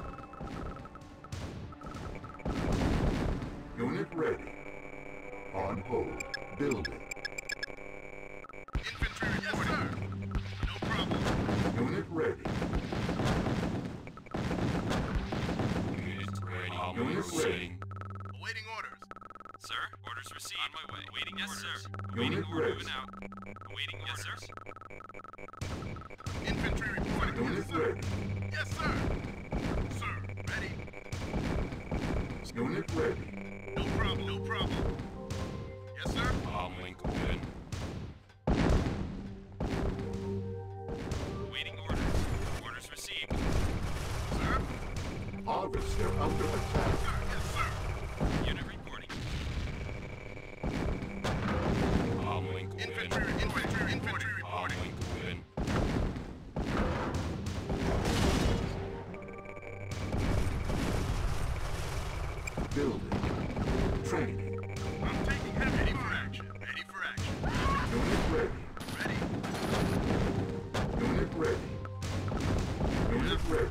Unit ready. On hold. Building. Infantry reporting. Yes, sir. No problem. Unit ready. Unit ready. Unit Proceeding. Awaiting orders. Sir, orders received. On my way. Waiting yes, orders. sir. Unit Waiting order. ready. Moving out. Waiting yes, sir. Infantry reporting. Unit Yes, sir. ready. Yes, sir. Sir, ready. Unit ready. No problem. No problem. Yes, sir. Armlink open. Waiting orders. Orders received. Sir. Harvester under attack. Sir, yes, sir. Unit reporting. Armlink open. Infantry, infantry, infantry reporting. Armlink open. Building. Training. I'm taking heavy. Ready for action. Ready for action. Unit ready. Ready. Unit ready. Unit ready.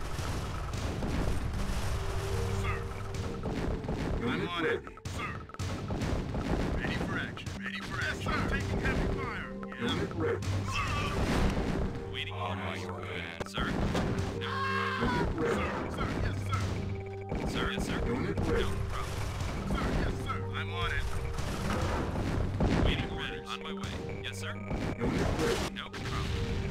Sir. I'm Unit on ready. it. Sir. Ready for action. Ready for action. Yes, sir. I'm taking heavy fire. Yeah. Unit ready. Waiting On my orders. command. Sir. No. Unit ready. Sir, sir, yes, sir. Sir, yes, sir. Unit No ready. problem. Sir, yes, sir. I'm on it. Waiting orders. On my way. Yes, sir. Unit ready. No problem.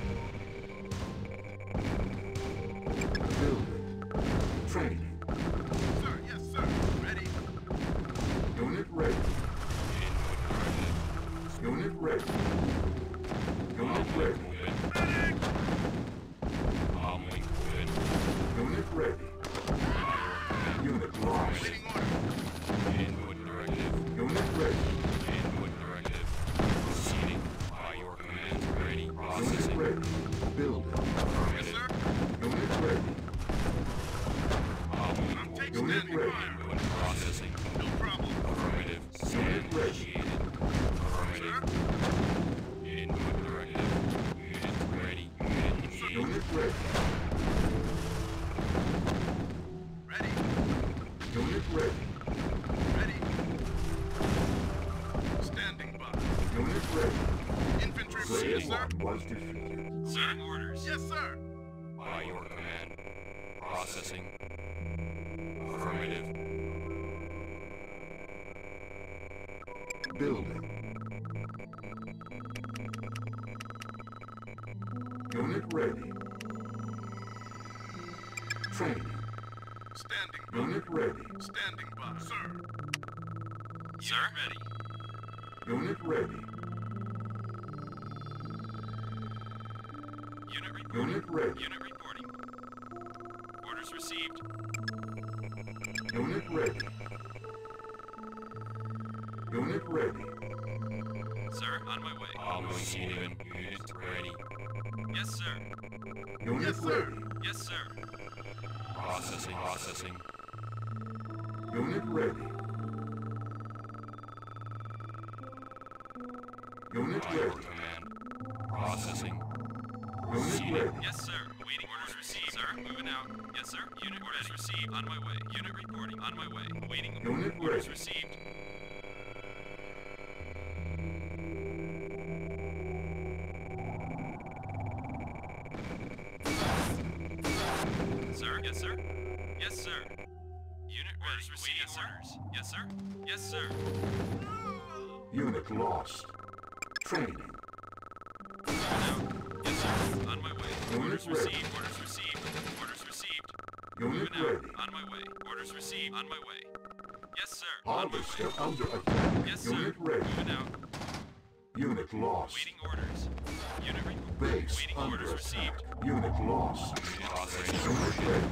Building. Training. Sir, yes, sir. Ready. Unit ready. Input directive. Unit ready. Unit Armlink ready. open. Armlink open. Unit ready. Unit lost. Waiting order. Input directive. Unit ready. Input directive. Proceeding. By your command. Ready. Unit Processing. ready. Building. Yes, Affirmative. sir. Unit ready. Armlink I'm open. taking Unit standing ready. fire. Input processing. No problem. Affirmative. Scan Unit ready. initiated. Affirmative. Input directive. Unit ready. Unit engaged. Unit ready. Ready. Unit ready. Ready. Standing by. Unit ready. Infantry, Player yes, sir. one was defeated. Waiting orders. Yes, sir. By your command. Processing. Affirmative. Building. Unit ready. Training. Standing by. Unit ready. Standing by. Sir. Sir, ready. Unit ready. Unit reporting. Unit ready. Unit reporting. Orders received. Unit ready. Unit ready. Sir, on my way. Armlink open. Unit ready. Yes, sir. Unit Yes, sir. ready. Yes, sir. Processing. Processing. Unit ready. Unit By your ready. command. Processing. Unit ready. Yes, sir. Awaiting orders received, sir. Moving out. Yes, sir. Unit orders received. On my way. Unit reporting. On my way. Awaiting Unit orders ready. received. Sir. Yes, sir. Yes, sir. Unit orders received. Yes, sir. Yes, sir. Yes, sir. Unit lost. Training. Moving out. Yes, sir. On my way. Unit Orders ready. received. Orders received. Orders received. Unit Moving out. ready. On my way. Orders received. On my way. Yes, sir. On my Harvester way. under attack. Yes, sir. Unit ready. Moving out. Unit lost. Waiting orders. Unit re- Base Waiting under orders attack. received. Unit lost. Processing. Unit ready.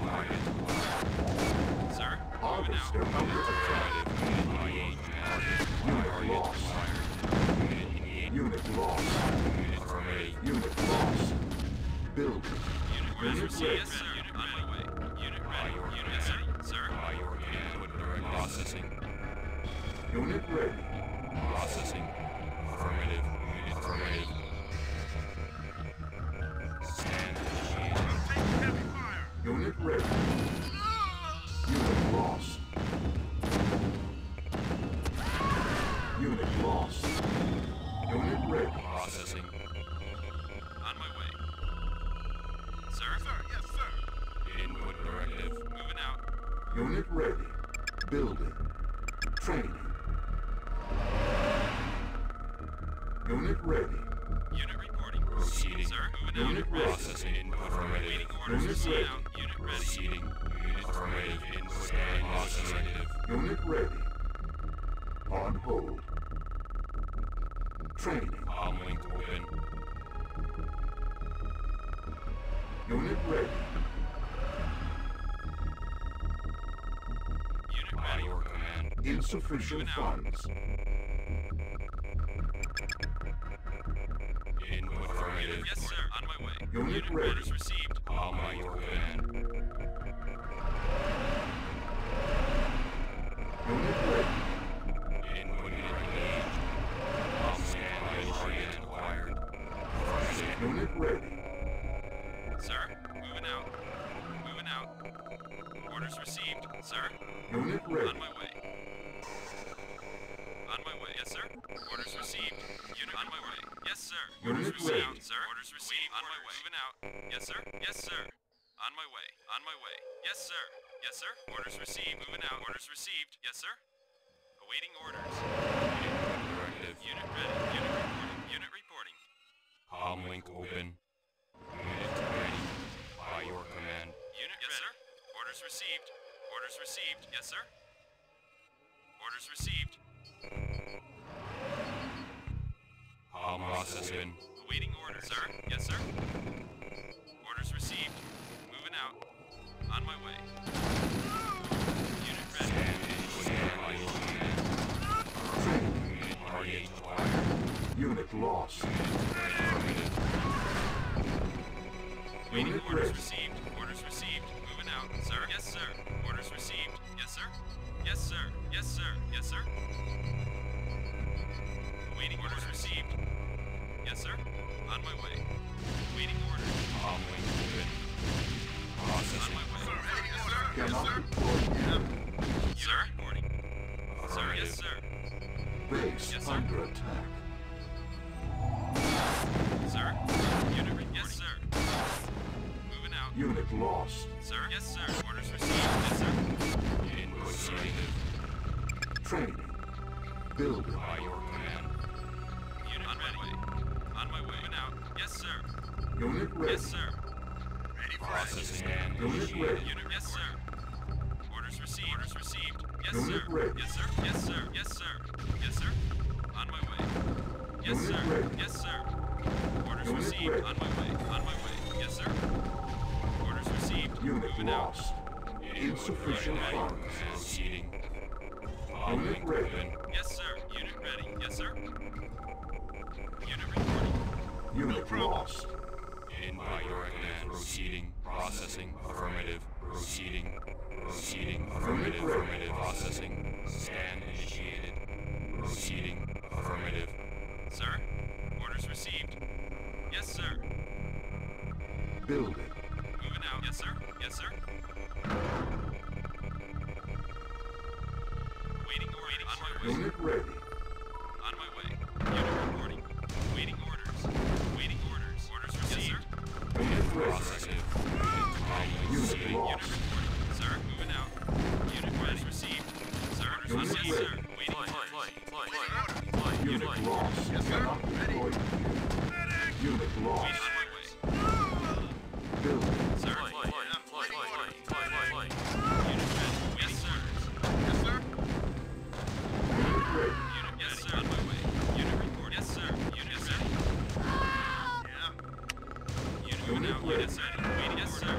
Sir. Moving Harvester out. under attack. By your command. Unit Target lost. acquired. Unit engaged. Unit lost. Unit affirmative. Unit lost. Building. Unit orders Unit received. ready. Yes, sir. Unit on my way. Unit By ready. your Unit, yes, sir. Sir. By your command. With direct processing. Unit ready. Processing. Affirmative. Unit affirmative. Stand initiated. I'm taking heavy fire. Unit ready. Unit lost. Unit lost. Unit ready. Processing. On my way. Sir. Sir, yes, sir. Input directive. Moving out. Unit ready. Building. Training. Unit ready. Unit reporting. Proceeding. Sir. Moving out. Unit ready. Processing. Input affirmative. Waiting orders Unit received. ready. Out. Unit ready. Proceeding. Unit affirmative. Input stand processing. Unit ready. On hold. Training. Palm link open. Unit ready. Unit By ready. your command. Insufficient funds. Input affirmative. Yes, sir. On my way. Unit ready. orders received. Palm by your command. Unit ready. Input unit engaged. Palm standby target acquired. Affirmative. Unit ready. Sir. Moving out. Moving out. Orders received. Sir. Unit On ready. my way. On my way. Yes, sir. Orders received. Unit on my way. Yes, sir. Orders Unit received. ready. Sir. Orders received. On my way. Moving out. Yes, sir. Yes, sir. On my way. On my way. Yes, sir. Yes, sir. Orders received. Moving out. Orders received. Yes, sir. Awaiting orders. Input directive. Unit ready. Unit reporting. Unit reporting. Palm link open. Unit ready. By your command. Unit yes, sir. Orders received. Orders received. Yes, sir. Orders received. Palm processing. Awaiting orders, sir. Yes, sir. Orders received. Moving out. On my way. Unit ready. Stand in stand by your command. Training. Unit target acquired. Unit lost. Affirmative. Waiting Unit orders ready. received. Orders received. Moving out, sir. Yes, sir. Orders received. Yes, sir. Yes, sir. Yes, sir. Yes, sir. Awaiting orders received. Yes, sir. On my way. Waiting orders. Palm link open. On Processing. my way. Sir, ready, yes, sir. Yes, Cannot sir. deploy. Sir. Reporting. Sir. Yes, Affirmative. sir. Base Yes, sir. under attack. Sir. Unit re- Yes, sir. Moving out. Unit lost. Sir. Yes, sir. Orders received. Yes, sir. Input directive. Training. Building. By your command. Unit on my way. On my way. Moving out. Yes, sir. Unit ready. Yes, sir. Ready for Processing and Unit initiated. ready. Unit, yes, sir. Orders received. Orders received. Yes, Unit sir. ready. Yes, sir. Yes, sir. Yes, sir. Yes, sir. On my way. Yes, Unit sir. ready. Yes, sir. Orders Unit received. ready. On my way. On my way. Yes, sir. Orders received. Unit Moving out. lost. Insufficient By your funds. command. Proceeding. Palm Unit link ready. open. Yes, sir. Unit ready. Yes, sir. Unit reporting. Unit problem. lost. In by your command. Proceeding. Processing. Affirmative. Proceeding. Proceeding. Affirmative. ready. Affirmative. Processing. Scan initiated. Proceeding. Affirmative. Sir, orders received. Yes, sir. Building. Moving out. Yes, sir. Yes, sir. Waiting or waiting on my way. Unit ready. On my way. Unit reporting. Waiting orders. Waiting orders. Orders received. Unit ready. Processing. Unit Unit lost. reporting. Sir, moving out. Unit orders received. Sir, orders Unit received. ready. Sir, waiting orders. Unit lost. Cannot deploy here. Unit lost. Waiting on my way. Building. Sir, unit ready. Waiting orders. Yes, sir. Unit ready. Unit yes, sir. On my way. Unit report. Yes, sir. Unit ready. Yeah. Unit Unit moving out. ready. Unit ready. Waiting. Yes, sir.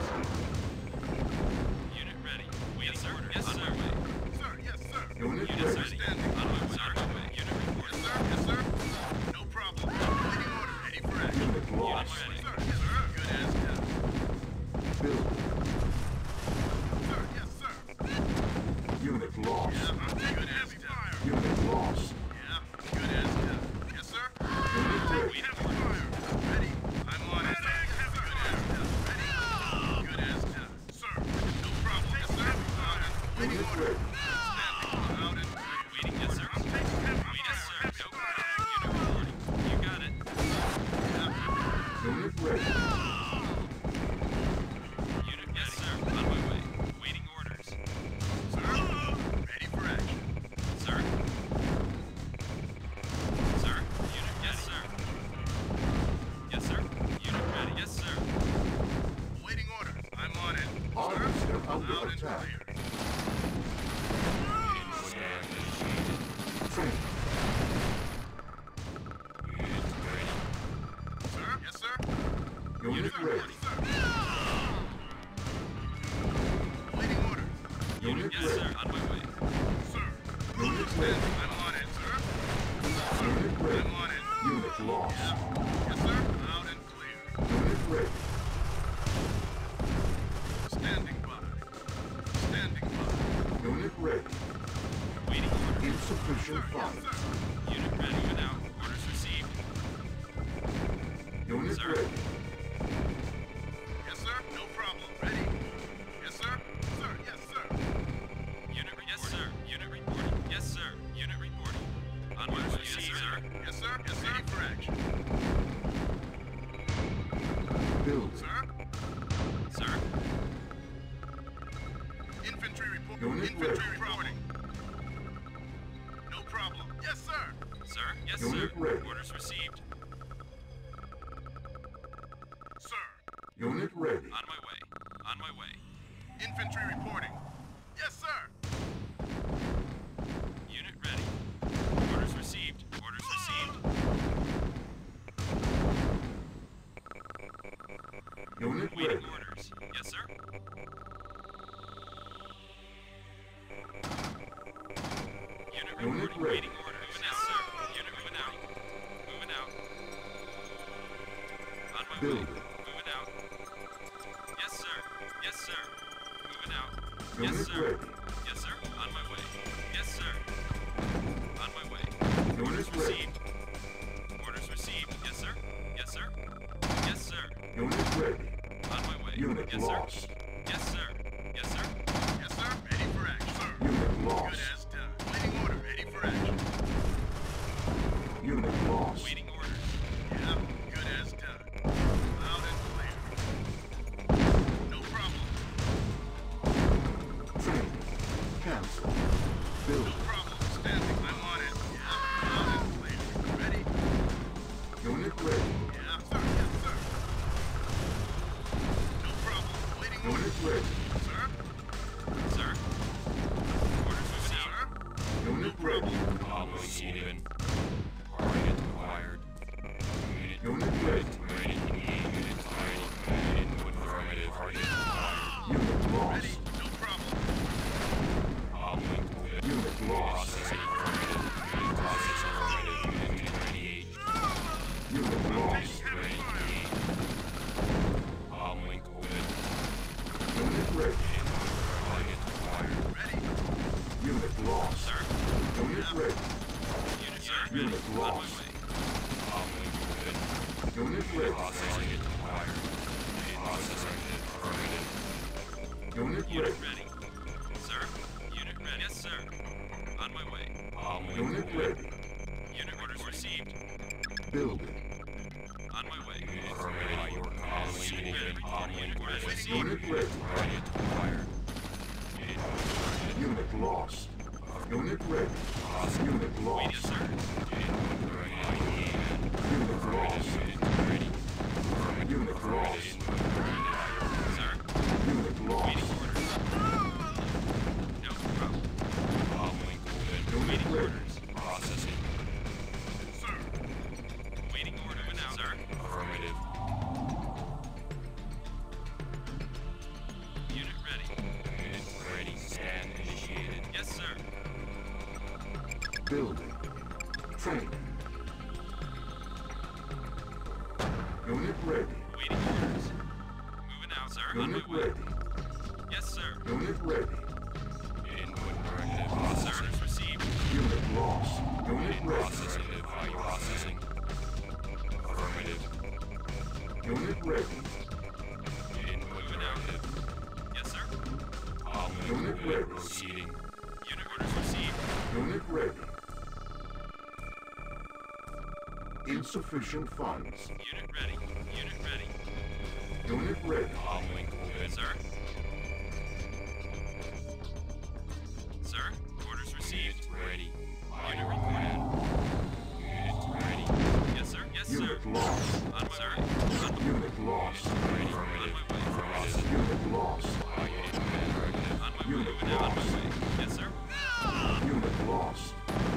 Unit ready. Waiting. Yes, sir. Yes, On sir. my way. Sir, yes, sir. Unit Unit ready. ready. Standing. On my way. On my way. Unit report. Yes, sir. Yes, sir. No problem. Waiting order. Ready for action. Unit lost. ready. Sir, yes, sir. Good as done. Building. Sir, yes, sir. Unit lost. Yeah, I'm good as done. Unit lost. Yeah, good as done. Yes, sir. Unit ready. We have fire. Ready. I'm on it. Yes, sir. Good as done. Ready. Good as done. Sir, no problem. Yes, sir. On it. Waiting Unit order. ready. Standing. Out and clear. Waiting. Yes, sir. I'm taking heavy Wait, yes, fire. sir. No problem. Unit reporting. You got it. Unit ready. Unit yes, sir. On my way. Waiting orders. Sir, ready for action. Sir. Sir. Unit yes, sir. Yes, sir. Unit ready. Yes, sir. Waiting order. I'm on it. Harvester Sir, under out and attack. clear. Scan initiated. Training. Unit ready. Sir, yes, sir. Unit Sir, ready. yes, sir. Waiting orders. Unit Yes, ready. sir. On my way. Sir. Unit Standing. ready. I'm on it, sir. Unit ready. I'm on it. Unit lost. Yes, sir. Out and clear. Unit ready. Standing by. Standing by. Unit ready. Waiting orders. Insufficient Yes, funds. sir. Unit ready. Moving out. Orders received. Unit Sir. ready. Yes, sir. No problem. Ready. Yes, sir. Sir, yes, sir. Unit re- yes, sir. Unit reporting. Yes, sir. Unit reporting. On my way. Yes, sir. Yes, sir. Yes, sir. Ready for action. Building. Sir. Sir. Infantry report. Unit Infantry ready. reporting. No problem. Yes, sir. Sir. Yes, Unit sir. ready. Orders received. Sir. Unit ready. On my way. On my way. Infantry reporting. Yes, sir. Unit ready. Orders received. Orders received. Unit Waiting ready. orders. Yes, sir. Unit Unit reporting. ready. Waiting orders. Yes, sir. Unit moving out. Moving out. On my way. Building. Moving out. Yes, sir. Yes, sir. Moving out. Unit Yes, sir. ready. Yes, sir. On my way. Yes, sir. On my way. Unit Orders ready. received. Orders received. Yes, sir. Yes, sir. Yes, sir. Unit ready. On my way. Unit yes, lost. sir. Yes, sir. Yes, sir. Yes, sir. Ready for action. Sir. Unit Good lost. as done. Waiting order. Ready for action. Unit lost. Waiting orders. Yeah. Good as done. Loud and clear. No problem. Training. Cancel. No Building. problem. Standing. I'm on it. Yeah. Loud and clear. Ready. Unit ready. Yeah, sir. Yes, sir. No problem. Waiting Unit orders. ready. Sir. Sir. Orders received. Sir. Unit ready. Proceeding. Target acquired. Unit Unit unit ready. ready. Unit ready. Unit affirmative. Target acquired. Unit Ready. lost. No problem. Uplink with Unit lost. processing affirmative. Unit processing affirmative. Unit ready. Unit lost. Ready. Uplink with Unit ready. target acquired. Ready. Unit ready. Unit On my lost. way. Following movement. Unit ready. Target acquired. Processing. Affirmative. Unit Unit ready. ready. Sir. Unit ready. Yes, sir. On my way. Following Unit movement. ready. Unit orders received. Building. On my way. Affirmative. Your following Unit ready. movement. Following Unit orders movement. received. Unit ready. Target acquired. Unit lost. Unit ready. Unit Wait, lost. yes, sir. Unit lost. Ready. Unit lost. Sir. Unit lost. Waiting orders. No problem. Following movement. Unit Waiting ready. orders. Processing. Sir. Waiting order. Moving out, sir. Affirmative. Unit ready. Unit ready. Scan initiated. Yes, sir. Building. Training. Unit ready. Waiting orders. Moving out, sir. On my Unit way. ready. Yes, sir. Unit ready. Input directive. Sir, Processing. orders received. Unit lost. Unit In ready. processing. By processing. Affirmative. Unit ready. Input Moving out. directive. Yes, sir. Following Unit movement. ready. Proceeding. Unit orders received. Unit ready. Insufficient funds. Unit ready. Unit ready. Unit ready. Following movement. Sir. Sir, orders received. Unit ready. By Unit your reporting. command. Unit ready. Yes, sir. Yes, sir. Unit lost. On my way. On my Unit lost. Ready. On Affirmative. my way. Processing. Unit lost. By your command directive. On my way. Unit Moving out. On my lost. way. Yes, sir. Unit lost.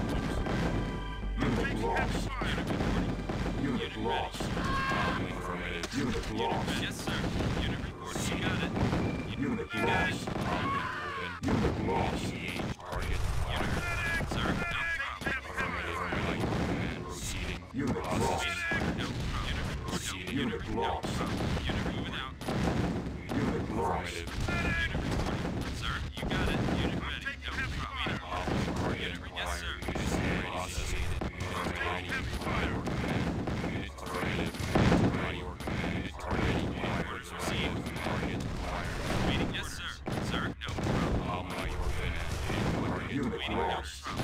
Unit lost. Unit reporting. Unit Unit ready. lost. Following affirmative. Unit Unit lost. ready. Yes, sir. Unit reporting. You got it. Unit You got it. lost. Following movement. Unit lost. Initiate target. Unit Fire. ready. Sir, no problem. Affirmative. By your command. Proceeding. Unit Processing. lost. No problem. Unit reporting. Proceeding. Unit lost. Unit moving out. Unit lost. Affirmative. Unit reporting. Sir, you got it. Unit ready. No problem. Following target Unit ready. Yes, sir. acquired. Unit processing. Unit ready. By your command. Unit affirmative. By your command. Unit ready. Orders received. Target acquired. Waiting. Yes, sir. Sir, no problem. By your command. Unit Unit Waiting. No lost. problem.